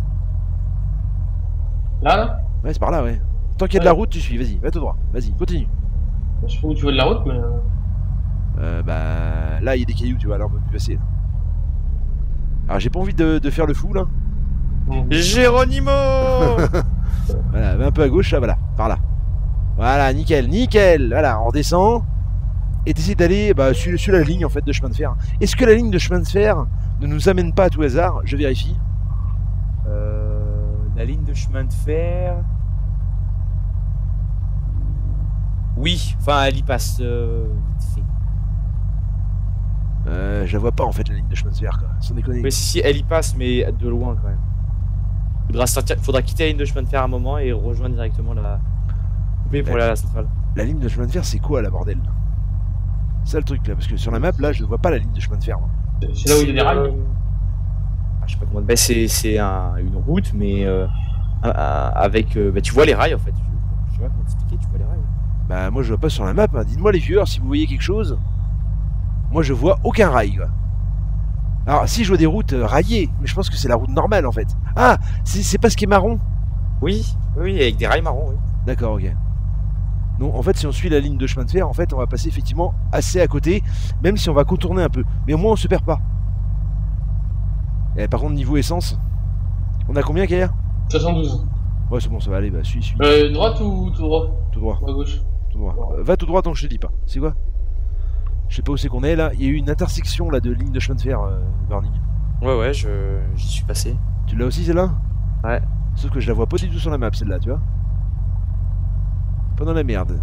Là, là? Ouais, c'est par là, ouais. Tant qu'il y a de la route, tu suis, vas-y, va tout droit, vas-y, continue. Je sais pas où tu veux de la route, mais. euh, Euh, bah, là, il y a des cailloux, tu vois, là, on peut plus passer. Là. Alors j'ai pas envie de, de faire le fou, là. bon. Géronimo. Voilà, va un peu à gauche, là, voilà, par là. Voilà, nickel, nickel. Voilà, on redescend. Et t'essaies d'aller bah, sur, sur la ligne en fait de chemin de fer. Est-ce que la ligne de chemin de fer ne nous amène pas à tout hasard? Je vérifie. Euh, la ligne de chemin de fer. Oui, enfin elle y passe euh, vite fait. Euh, je la vois pas en fait la ligne de chemin de fer quoi. Sans déconner. Mais si, si, elle y passe, mais de loin quand même. Faudra, sortir, faudra quitter la ligne de chemin de fer à un moment et rejoindre directement la. Mais pour aller à la centrale. La ligne de chemin de fer, c'est quoi, la bordel? C'est ça le truc, là, parce que sur la map, là, je ne vois pas la ligne de chemin de fer, moi. C'est là où il y a des rails. Euh, ah, je sais pas comment. Bah, c'est c'est un, une route, mais euh, un- un- avec. euh, bah, tu vois les rails en fait. Je, je sais pas comment t'expliquer, tu vois les rails. Bah, moi, je vois pas sur la map, hein. Dites-moi, les viewers, si vous voyez quelque chose. Moi, je vois aucun rail, quoi. Alors, si je vois des routes euh, raillées, mais je pense que c'est la route normale, en fait. Ah, c'est c'est pas ce qui est marron? Oui, oui, avec des rails marrons, oui. D'accord, ok. Non, en fait, si on suit la ligne de chemin de fer, en fait, on va passer effectivement assez à côté, même si on va contourner un peu. Mais au moins, on se perd pas. Et par contre, niveau essence, on a combien, Kaya? soixante-douze. Ouais, c'est bon, ça va aller, bah, suis, suis. Euh, droite ou tout droit? Tout droit, Ou à gauche? tout droit. Euh, va tout droit tant que je te dis pas. C'est quoi? Je sais pas où c'est qu'on est, là. Il y a eu une intersection, là, de ligne de chemin de fer, euh, Burning. Ouais, ouais, je j'y suis passé. Tu l'as aussi, celle-là? Ouais. Sauf que je la vois pas du tout sur la map, celle-là, tu vois. Pas dans la merde.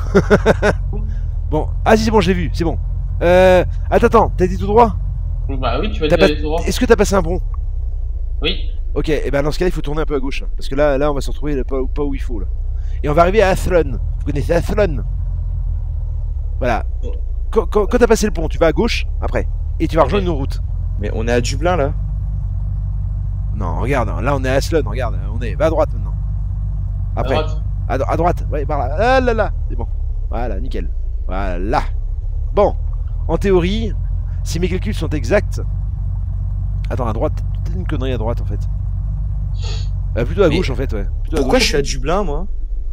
Bon, ah si, c'est bon, je l'ai vu, c'est bon. Euh, attends, attends, t'as dit tout droit? Bah oui, tu vas T'as dire pas- tout droit. Est-ce que t'as passé un pont? Oui. Ok, et ben dans ce cas-là, il faut tourner un peu à gauche, là, parce que là, là, on va se retrouver là, pas, pas où il faut, là. Et on va arriver à Athlon. Vous connaissez Athlon? Voilà. Quand, quand- quand t'as passé le pont, tu vas à gauche, après, et tu vas rejoindre Ok. une route. Mais on est à Dublin là. Non, regarde, là, on est à Athlon, regarde, on est, va à droite maintenant. Après, À droite. à, dro- à droite, ouais, par là, ah là là, c'est bon. Voilà, nickel. Voilà. Bon, en théorie, si mes calculs sont exacts... Attends, à droite, peut-être une connerie à droite, en fait. Euh, plutôt à Mais gauche, en fait, ouais. Plutôt à Pourquoi gauche. je suis à Dublin moi?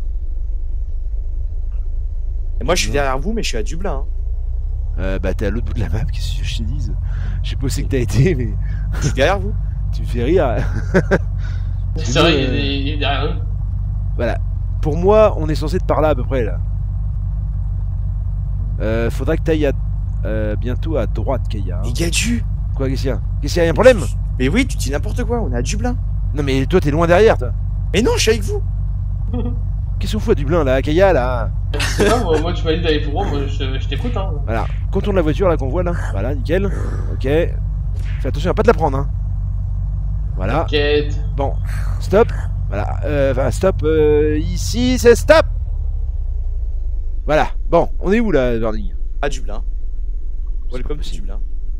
Et moi je suis derrière vous, mais je suis à Dublin. Hein. Euh, bah t'es à l'autre bout de la map, qu'est-ce que je te dise? Je sais pas où c'est que t'as été, mais Je suis derrière vous. tu me fais rire. C'est vrai, il y a euh, des- il y a derrière eux. Voilà. Pour moi, on est censé être par là à peu près là. Euh, faudra que t'ailles à... euh, bientôt à droite, Kaya. Mais Gadu. Quoi, qu'est-ce qu'il y a? Qu'est-ce qu'il y a? Y a un problème? Mais oui, tu dis n'importe quoi, on est à Dublin. Non mais toi t'es loin derrière, toi. Mais non, je suis avec vous. Qu'est-ce qu'on fout à Dublin là, Kaya là? Je sais pas, moi, moi, tu m'as dit d'aller tout droit, moi je, je t'écoute hein. Voilà. Contourne la voiture là qu'on voit là. Voilà, nickel. Ok. Fais attention à pas te la prendre, hein. Voilà. T'inquiète. Bon, stop. Voilà, euh, enfin stop. euh, ici, c'est stop. Voilà. Bon, on est où là, Burning? À Dublin. C'est Welcome pas to possible. Dublin.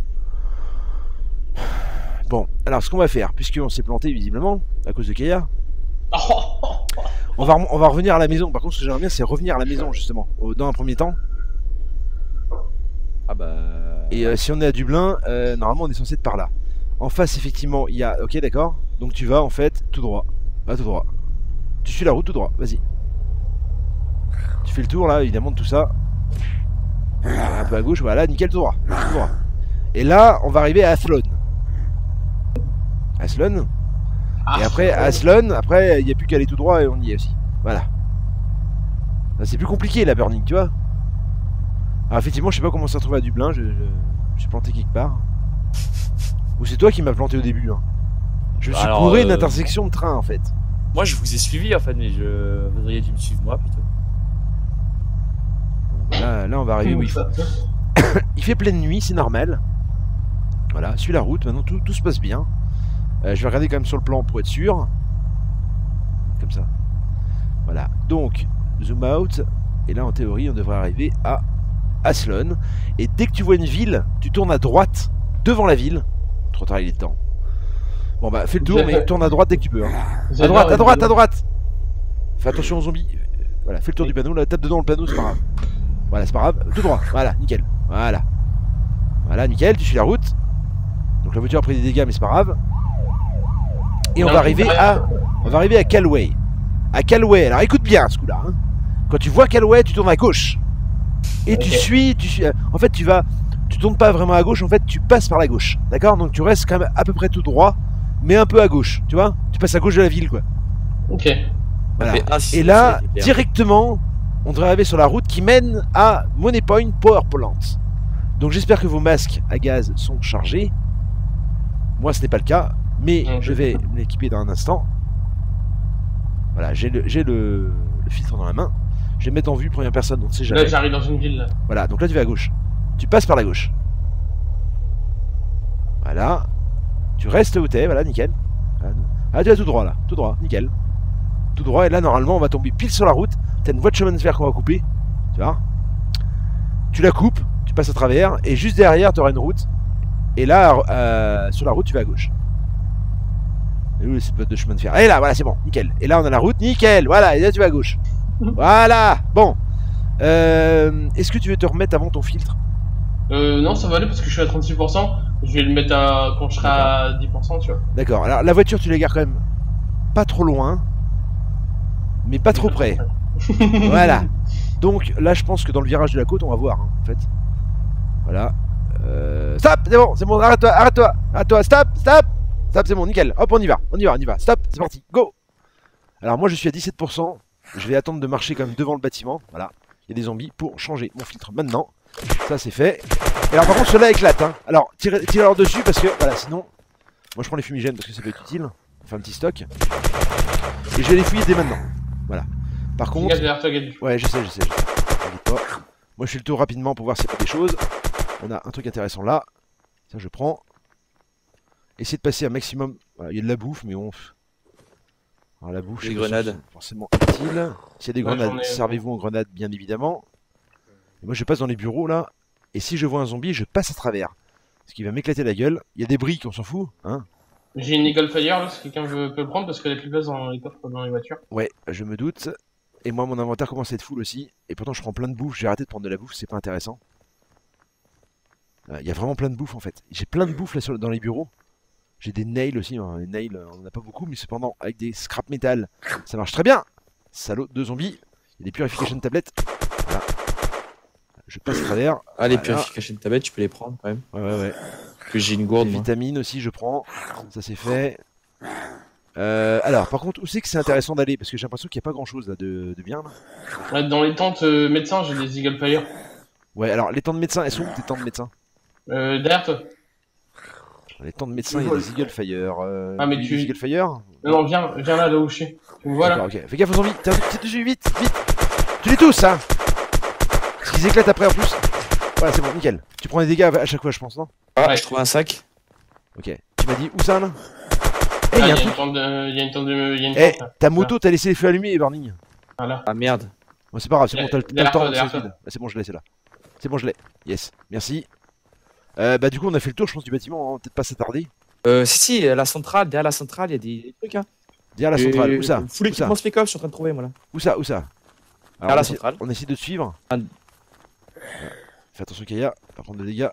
Bon, alors ce qu'on va faire, puisqu'on s'est planté visiblement à cause de Kaya, Oh, on va, rem- on va revenir à la maison. Par contre, ce que j'aimerais bien, c'est revenir à la maison justement, au- dans un premier temps. Ah bah. Et euh, si on est à Dublin, euh, normalement, on est censé être par là. En face, effectivement, il y a. Ok, d'accord. Donc tu vas en fait tout droit. Va tout droit. Tu suis la route tout droit. Vas-y. Tu fais le tour là, évidemment, de tout ça. Un peu à gauche, voilà, nickel, tout droit. Tout droit. Et là, on va arriver à Athlon. Athlon. Ah, Et après, Athlon, après, il n'y a plus qu'à aller tout droit et on y est aussi. Voilà. Là, c'est plus compliqué la Burning, tu vois. Alors, effectivement, je sais pas comment ça se trouve à Dublin. Je, je, je suis planté quelque part. Ou c'est toi qui m'as planté au début. Hein. Je me suis Alors, couré euh, une intersection de train en fait. Moi je vous ai suivi en fait, mais je. Vous auriez dû me suivre moi plutôt. Là, là, on va arriver où il faut. Il fait pleine nuit, c'est normal. Voilà, suis la route, maintenant tout, tout se passe bien. Euh, je vais regarder quand même sur le plan pour être sûr. Comme ça. Voilà, donc, zoom out. Et là, en théorie, on devrait arriver à Athlon. Et dès que tu vois une ville, tu tournes à droite, devant la ville. Trop tard, il est temps. Bon bah, fais le tour, mais tourne à droite dès que tu peux. Hein. À droite, à droite, à droite. Fais attention aux zombies. Voilà, fais le tour du panneau, là, tape dedans le panneau, c'est pas grave. Voilà, c'est pas grave, tout droit, voilà, nickel. Voilà. Voilà, nickel, tu suis la route. Donc la voiture a pris des dégâts, mais c'est pas grave. Et on va arriver à... On va arriver à Calway. À Calway, alors écoute bien ce coup-là. Hein. Quand tu vois Calway, tu tournes à gauche. Et tu Ok. suis, tu suis... En fait, tu vas... Tu tournes pas vraiment à gauche, en fait, tu passes par la gauche. D'accord? Donc tu restes quand même à peu près tout droit, mais un peu à gauche, tu vois? Tu passes à gauche de la ville, quoi. Ok. Voilà. fait un six, Et là, ça a été clair. directement, on devrait arriver sur la route qui mène à Money Point Power Plant. Donc j'espère que vos masques à gaz sont chargés. Moi, ce n'est pas le cas, mais Non, je je- vais l'équiper dans un instant. Voilà, j'ai le, j'ai le, le filtre dans la main. Je vais me mettre en vue première personne, on ne sait Là, jamais. j'arrive dans une ville là. Voilà, donc là tu vas à gauche. Tu passes par la gauche. Voilà. Tu restes où t'es, voilà, nickel. Ah, tu vas tout droit là, tout droit, nickel. tout droit, et là normalement on va tomber pile sur la route. T'as une voie de chemin de fer qu'on va couper, tu vois. Tu la coupes, tu passes à travers, et juste derrière tu auras une route. Et là, euh, sur la route, tu vas à gauche. Et où cette boîte de chemin de fer? Et là, voilà, c'est bon, nickel. Et là, on a la route, nickel, voilà, et là tu vas à gauche. Voilà, bon. Euh, Est-ce que tu veux te remettre avant ton filtre? Euh, non, ça va aller parce que je suis à trente-six pour cent. Je vais le mettre à... quand je serai à dix pour cent, tu vois. D'accord, alors la voiture, tu la gares quand même pas trop loin, mais pas trop près. Voilà. Donc là, je pense que dans le virage de la côte, on va voir, hein, en fait. Voilà. Euh... Stop, c'est bon, c'est bon, arrête-toi, arrête-toi, arrête-toi, stop, stop, stop, c'est bon, nickel. Hop, on y va, on y va, on y va, stop, c'est parti, go. Alors moi, je suis à dix-sept pour cent. Je vais attendre de marcher quand même devant le bâtiment. Voilà, il y a des zombies pour changer mon filtre maintenant. Ça, c'est fait. Et alors, par contre, cela éclate, hein. Alors, tirez, tirez leur dessus parce que, voilà, sinon, moi, je prends les fumigènes parce que ça peut être utile. Enfin, un petit stock. Et je vais les fouiller dès maintenant. Voilà. Par contre. Regarde derrière toi, Gadu. Ouais, je sais, je sais. Je sais. T'inquiète pas. Moi, je fais le tour rapidement pour voir s'il y a pas des choses. On a un truc intéressant là. Ça, je prends. Essayez de passer un maximum. Voilà, il y a de la bouffe, mais on. Alors, la bouffe, Des je sais pas si grenades. c'est forcément utile. S'il y a des Ouais, j'en grenades, ai- servez-vous en grenades, bien évidemment. Et moi, je passe dans les bureaux là. Et si je vois un zombie, je passe à travers. Ce qui va m'éclater la gueule. Il y a des briques, on s'en fout. Hein. J'ai une Eagle Fire là, si quelqu'un veut, peut le prendre parce qu'il y a plus de place dans les coffres dans les voitures. Ouais, je me doute. Et moi, mon inventaire commence à être full aussi. Et pourtant, je prends plein de bouffe. J'ai arrêté de prendre de la bouffe, c'est pas intéressant. Euh, Il y a vraiment plein de bouffe en fait. J'ai plein de bouffe là sur, dans les bureaux. J'ai des nails aussi. Hein. Les nails, on en a pas beaucoup, mais cependant, avec des scrap metal, ça marche très bien. Salaud, deux zombies. Il y a des purification tablettes. Voilà. Je passe à travers. Ah, les Voilà. purifications de tablette, tu peux les prendre quand même. Ouais, ouais, ouais. Que j'ai une gourde, Les moi. vitamines aussi, je prends. Ça, c'est fait. Euh, alors, par contre, où c'est que c'est intéressant d'aller? Parce que j'ai l'impression qu'il n'y a pas grand chose là de, de bien. Là. Ouais, dans les tentes euh, médecins, j'ai des Eagle Fire. Ouais, alors les temps de médecin, elles sont où tes temps de médecin? Euh, derrière toi. Les temps de médecin, il y a des Eagle Fire. Euh, Ah, mais des tu- Eagle Fire? Non, non, viens, viens là, là où je suis. Tu me vois là? D'accord, ok. Fais gaffe aux zombies. Tiens, tire dessus, vite, vite. Tu les tous, hein. Parce qu'ils éclatent après en plus. Voilà, c'est bon, nickel. Tu prends des dégâts à chaque fois, je pense, non? Ah, Ouais. je trouve un sac. Ok. Tu m'as dit où ça là? Eh, Ah, il y il y a un a une truc. tente de... il y a une tente de... il y a une Eh, tente là. ta moto, t'as laissé les feux allumés, Burning. Voilà. Ah merde. Bon, c'est pas grave, c'est bon, t'as le t'as le Derrière temps, toi, c'est derrière toi. vide. Ah, c'est bon, je l'ai, c'est là. C'est bon, je l'ai. Yes, merci. Euh, bah, du coup, on a fait le tour, je pense, du bâtiment, hein. Peut-être pas s'attarder. Euh, si, si, la centrale, derrière la centrale, il y a des, des trucs, hein. Derrière la centrale, où ça? Full Où ça? équipement Spec Ops, je suis en train de trouver, moi là. Où ça? Où ça? À on la essaie- centrale. On essaie de te suivre. Ah. Ouais. Fais attention, Kaya, pas prendre de dégâts.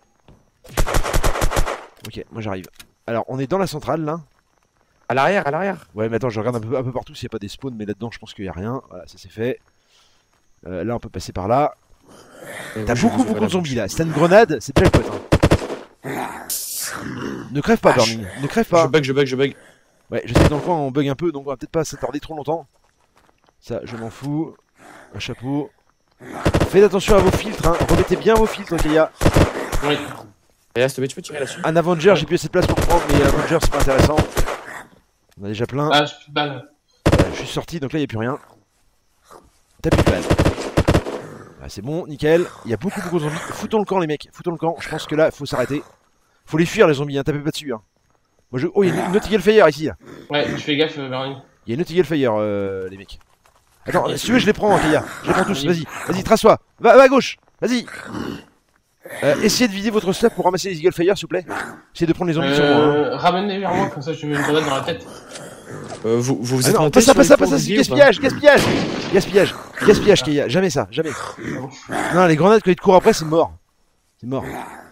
Ok, moi j'arrive. Alors, on est dans la centrale là. À l'arrière, à l'arrière. Ouais, mais attends, je regarde un peu, un peu partout s'il n'y a pas des spawns, mais là-dedans, je pense qu'il n'y a rien. Voilà, ça c'est fait. Euh, là, on peut passer par là. Et T'as moi, je beaucoup, vous ouvre beaucoup la de zombies là. Si t'as une grenade, c'est déjà le pote. Hein. Ne crève pas, Ah, Burning. Ne crève bouche. pas. Je bug, je bug, je bug. Ouais, je sais que dans le coin, on bug un peu, donc on va peut-être pas s'attarder trop longtemps. Ça, je m'en fous. Un chapeau. Faites attention à vos filtres, hein. Remettez bien vos filtres, Kaya. Oui. Et là, s'il te plaît, tu peux tirer là-dessus. Un Avenger, j'ai plus assez de place pour prendre, mais Avenger, c'est pas intéressant. On a déjà plein. Ah, j'ai plus de balles. Voilà, je suis sorti, donc là, il n'y a plus rien. T'as plus de balles. Ah, c'est bon, nickel. Il y a beaucoup, beaucoup de zombies. Foutons le camp, les mecs. Foutons le camp. Je pense que là, faut s'arrêter. Faut les fuir, les zombies. Hein. Tapez pas dessus. Hein. Moi, je... Oh, il y a une, une autre Eagle Fire ici. Là. Ouais, je fais gaffe, Bernie. Il y a une autre Eagle Fire, euh, les mecs. Attends, si tu veux, je les prends, hein, Kaya. Je les prends tous. Vas-y, vas-y, trace-toi. Va, va à gauche. Vas-y. Euh, essayez de vider votre stuff pour ramasser les Eagle Fire, s'il vous plaît. Essayez de prendre les zombies sur moi. Hein. Euh, ramène-les vers moi, comme ça je te mets une grenade dans la tête. Euh, vous, vous vous Ah êtes non, monté pas ça, sur pas les ça, pas tours ça, de c'est vie ou pas gaspillage, gaspillage, gaspillage, gaspillage, Kaya, jamais ça, jamais. Non, les grenades, quand ils te courent après, c'est mort. C'est mort.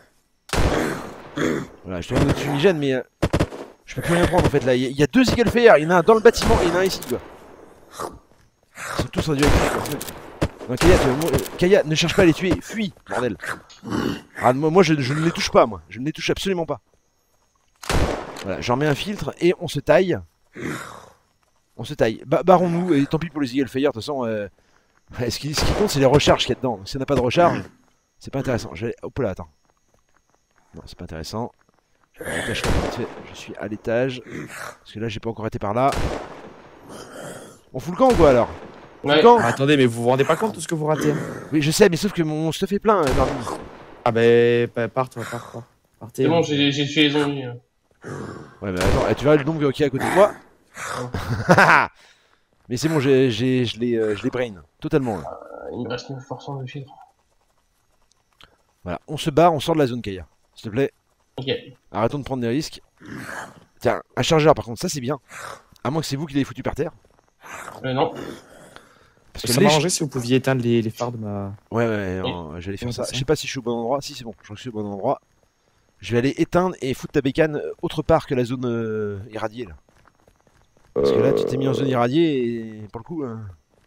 Voilà, je te donne notre fumigène, mais euh, je peux plus rien prendre en fait là. Il y, a- il y a deux Eagle Fire, il y en a un dans le bâtiment et il y en a un ici, quoi. Ils sont tous radioactifs, quoi. Non, Kaya, tu- moi, euh, Kaya, ne cherche pas à les tuer, fuis, bordel. Ah, moi, moi, je, je ne les touche pas, moi. Je ne les touche absolument pas. Voilà, j'en mets un filtre et on se taille. On se taille. Ba- Barrons-nous, et tant pis pour les Eagle Fire, de toute façon. Euh... ouais, ce, qui, ce qui compte, c'est les recharges qu'il y a dedans. Si on n'a pas de recharge, c'est pas intéressant. Je vais... Hop là, attends. Non, c'est pas intéressant. Je, vais à l'étage, vite fait. Je suis à l'étage. Parce que là, j'ai pas encore été par là. On fout le camp ou quoi alors? On fout Ouais. le camp Ah, attendez, mais vous vous rendez pas compte de tout ce que vous ratez, hein. Oui, je sais, mais sauf que mon stuff est plein, euh, Barney. Ah, bah, bah, part, toi, part, part. Partez. C'est bon, hein. j'ai j'ai tué les zombies. hein. Ouais, mais attends, eh, tu vois le nombre qui est à côté de moi? Mais c'est bon, j'ai, j'ai, je l'ai, euh, je l'ai brain totalement. Là. Il me reste neuf pour cent de filtre. Voilà, on se barre, on sort de la zone Kaya. S'il te plaît, Ok. arrêtons de prendre des risques. Tiens, un chargeur par contre, ça c'est bien. À moins que c'est vous qui l'ayez foutu par terre. Euh, non. Parce que Ça les... m'arrangerait si vous pouviez éteindre les, les phares de ma. Ouais, ouais, Oui. euh, j'allais faire Oui, ça. c'est ça. Je sais pas si je suis au bon endroit. Si, c'est bon, je crois que je suis au bon endroit. Je vais aller éteindre et foutre ta bécane euh, autre part que la zone euh, irradiée là. Parce que là, tu t'es mis en zone irradiée et pour le coup. Euh...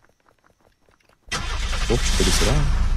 Bon, tu peux laisser là.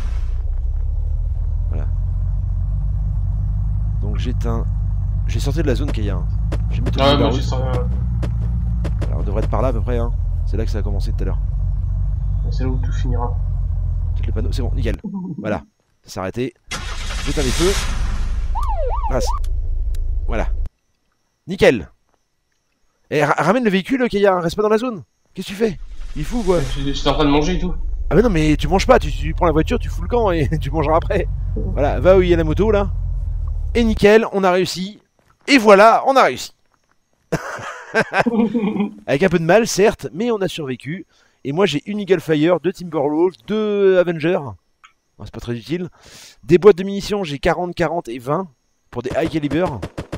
Donc j'éteins. J'ai sorti de la zone Kaya. Hein. J'ai mis tout Ah ouais, le moi monde j'ai sorti un... Alors on devrait être par là à peu près. Hein. C'est là que ça a commencé tout à l'heure. C'est là où tout finira. Peut-être les panneaux. C'est bon, nickel. Voilà. Ça s'est arrêté. J'éteins les feux. Mince. Voilà. Nickel. Et ra- ramène le véhicule, Kaya. Reste pas dans la zone. Qu'est-ce que tu fais? Il est fou quoi. J'étais en train de manger et tout. Ah mais non mais tu manges pas, tu, tu prends la voiture, tu fous le camp et tu mangeras après. Voilà, va où il y a la moto là. Et nickel, on a réussi. Et voilà, on a réussi. Avec un peu de mal certes, mais on a survécu. Et moi j'ai une Eagle Fire, deux Timberwolves, deux Avengers. Non, c'est pas très utile. Des boîtes de munitions, j'ai quarante, quarante et vingt pour des high caliber.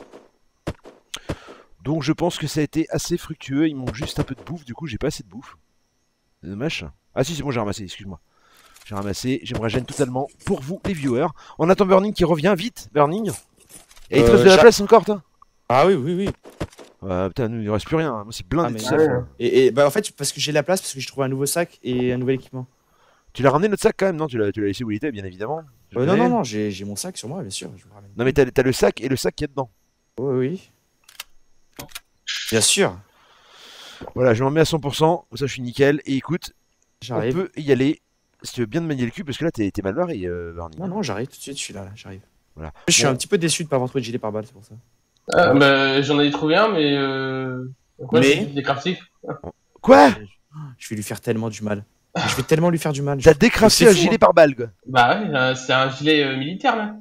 Donc je pense que ça a été assez fructueux. Il manque juste un peu de bouffe, du coup j'ai pas assez de bouffe. C'est dommage. Ah si c'est bon, j'ai ramassé, excuse-moi. J'ai ramassé, j'aimerais gêner totalement pour vous les viewers. On attend Burning qui revient, vite Burning. Et il te Euh, reste de la j'a- place encore toi? Ah oui, oui, oui. Ouais, putain, nous il reste plus rien, moi c'est blindé Ah, mais tout ouais, seul. ouais. Et, et bah en fait, parce que j'ai la place, parce que j'ai trouvé un nouveau sac et un nouvel équipement. Tu l'as ramené notre sac quand même, non? Tu l'as tu l'as laissé où il était, bien évidemment. Je Euh, le non, connais. non, non, j'ai j'ai mon sac sur moi, bien sûr. Je vous ramène. Non mais t'as t'as le sac et le sac qu'il y a dedans. Oui, oui. Bien sûr. Voilà, je m'en mets à cent pour cent, ça je suis nickel. Et écoute, on J'arrive. peut y aller si tu veux bien te manier le cul, parce que là t'es t'es mal barré, euh, Burning. Non, non, j'arrive tout de suite, je suis là, là j'arrive. Voilà. Je suis Bon. un petit peu déçu de pas avoir trouvé de gilet pare-balles, c'est pour ça. Ah, bah, j'en ai trouvé un, mais euh... Quoi, Mais- c'est décrafté. Quoi? Je vais lui faire tellement du mal. Je vais tellement lui faire du mal. T'as décrafté C'est un fou, gilet hein. par balle quoi. Bah ouais, euh, c'est un gilet euh, militaire là.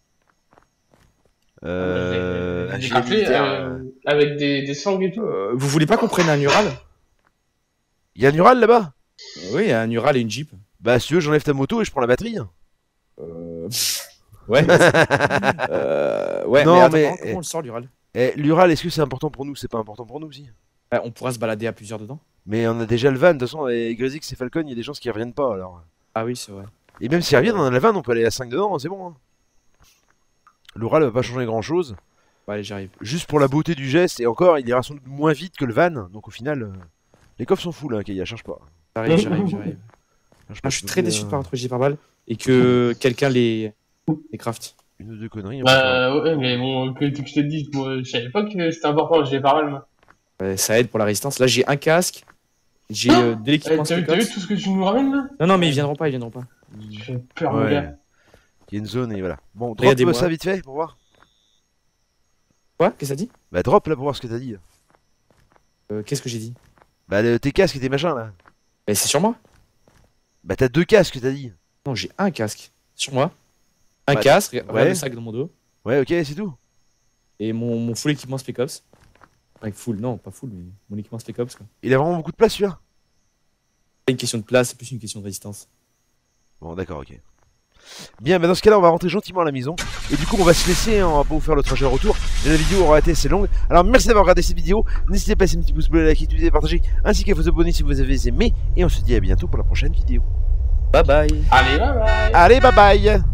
Euh... J'ai un gilet décrafté militaire, euh, euh, avec des, des sangles et tout. Euh, vous voulez pas qu'on prenne un Ural? Y a un Ural là-bas? Euh, Oui, un Ural et une Jeep. Bah si tu veux j'enlève ta moto et je prends la batterie. Euh... Ouais. euh... Ouais, Non, mais, attends, mais- comment- comment on le sort l'Ural? Eh, l'Ural, est-ce que c'est important pour nous? C'est pas important pour nous aussi. Ouais, on pourra se balader à plusieurs dedans. Mais on a déjà le van, de toute façon, avec Grisix et Falcon, il y a des gens qui reviennent pas alors. Ah oui, c'est vrai. Et même s'ils reviennent, on a la van, on peut aller à cinq dedans, c'est bon. Hein. L'Ural va pas changer grand chose. Bon, allez, j'arrive. Juste pour la beauté du geste, et encore, il ira sans doute moins vite que le van, donc au final, euh, les coffres sont full, hein, Kaya, cherche pas. J'arrive, j'arrive, j'arrive. Cherche Ah, pas, je suis tu très peux déçu de faire pas avoir trouvé de gilet pare-balles et que quelqu'un les... les craft. Une ou deux conneries. on peut faire. Bah ouais, mais bon, que, que je te dise, moi, je savais pas que c'était important le gilet pare-balles, moi. Ouais, ça aide pour la résistance. Là, j'ai un casque, j'ai euh, de Eh, l'équipement T'as vu, Spec t'as vu Ops. tout ce que tu nous ramènes là? Non, non, mais ils viendront pas, ils viendront pas. Tu fais peur, mon Ouais. gars. Il y a une zone et voilà. Bon, drop Regardez-moi. ça vite fait pour voir. Quoi? Qu'est-ce que ça dit? Bah, drop là pour voir ce que t'as dit. euh, Qu'est-ce que j'ai dit? Bah, le- tes casques et tes machins là. Mais c'est sur moi? Bah, t'as deux casques, t'as dit. Non, j'ai un casque sur moi. Un Ouais. casque, regarde Ouais. le sac dans mon dos. Ouais, ok, c'est tout. Et mon, mon full équipement Spec Ops. Avec full, non, pas full, mais mon équipement Spec Ops quoi. Il a vraiment beaucoup de place celui-là. C'est pas une question de place, c'est plus une question de résistance. Bon, d'accord, ok. Bien, bah dans ce cas-là, on va rentrer gentiment à la maison. Et du coup, on va se laisser, hein, on va pas vous faire le trajet retour. La vidéo aura été assez longue. Alors, merci d'avoir regardé cette vidéo. N'hésitez pas à laisser un petit pouce bleu, liker, tweeter, partager, ainsi qu'à vous abonner si vous avez aimé. Et on se dit à bientôt pour la prochaine vidéo. Bye bye. Allez, bye bye. Allez, bye bye!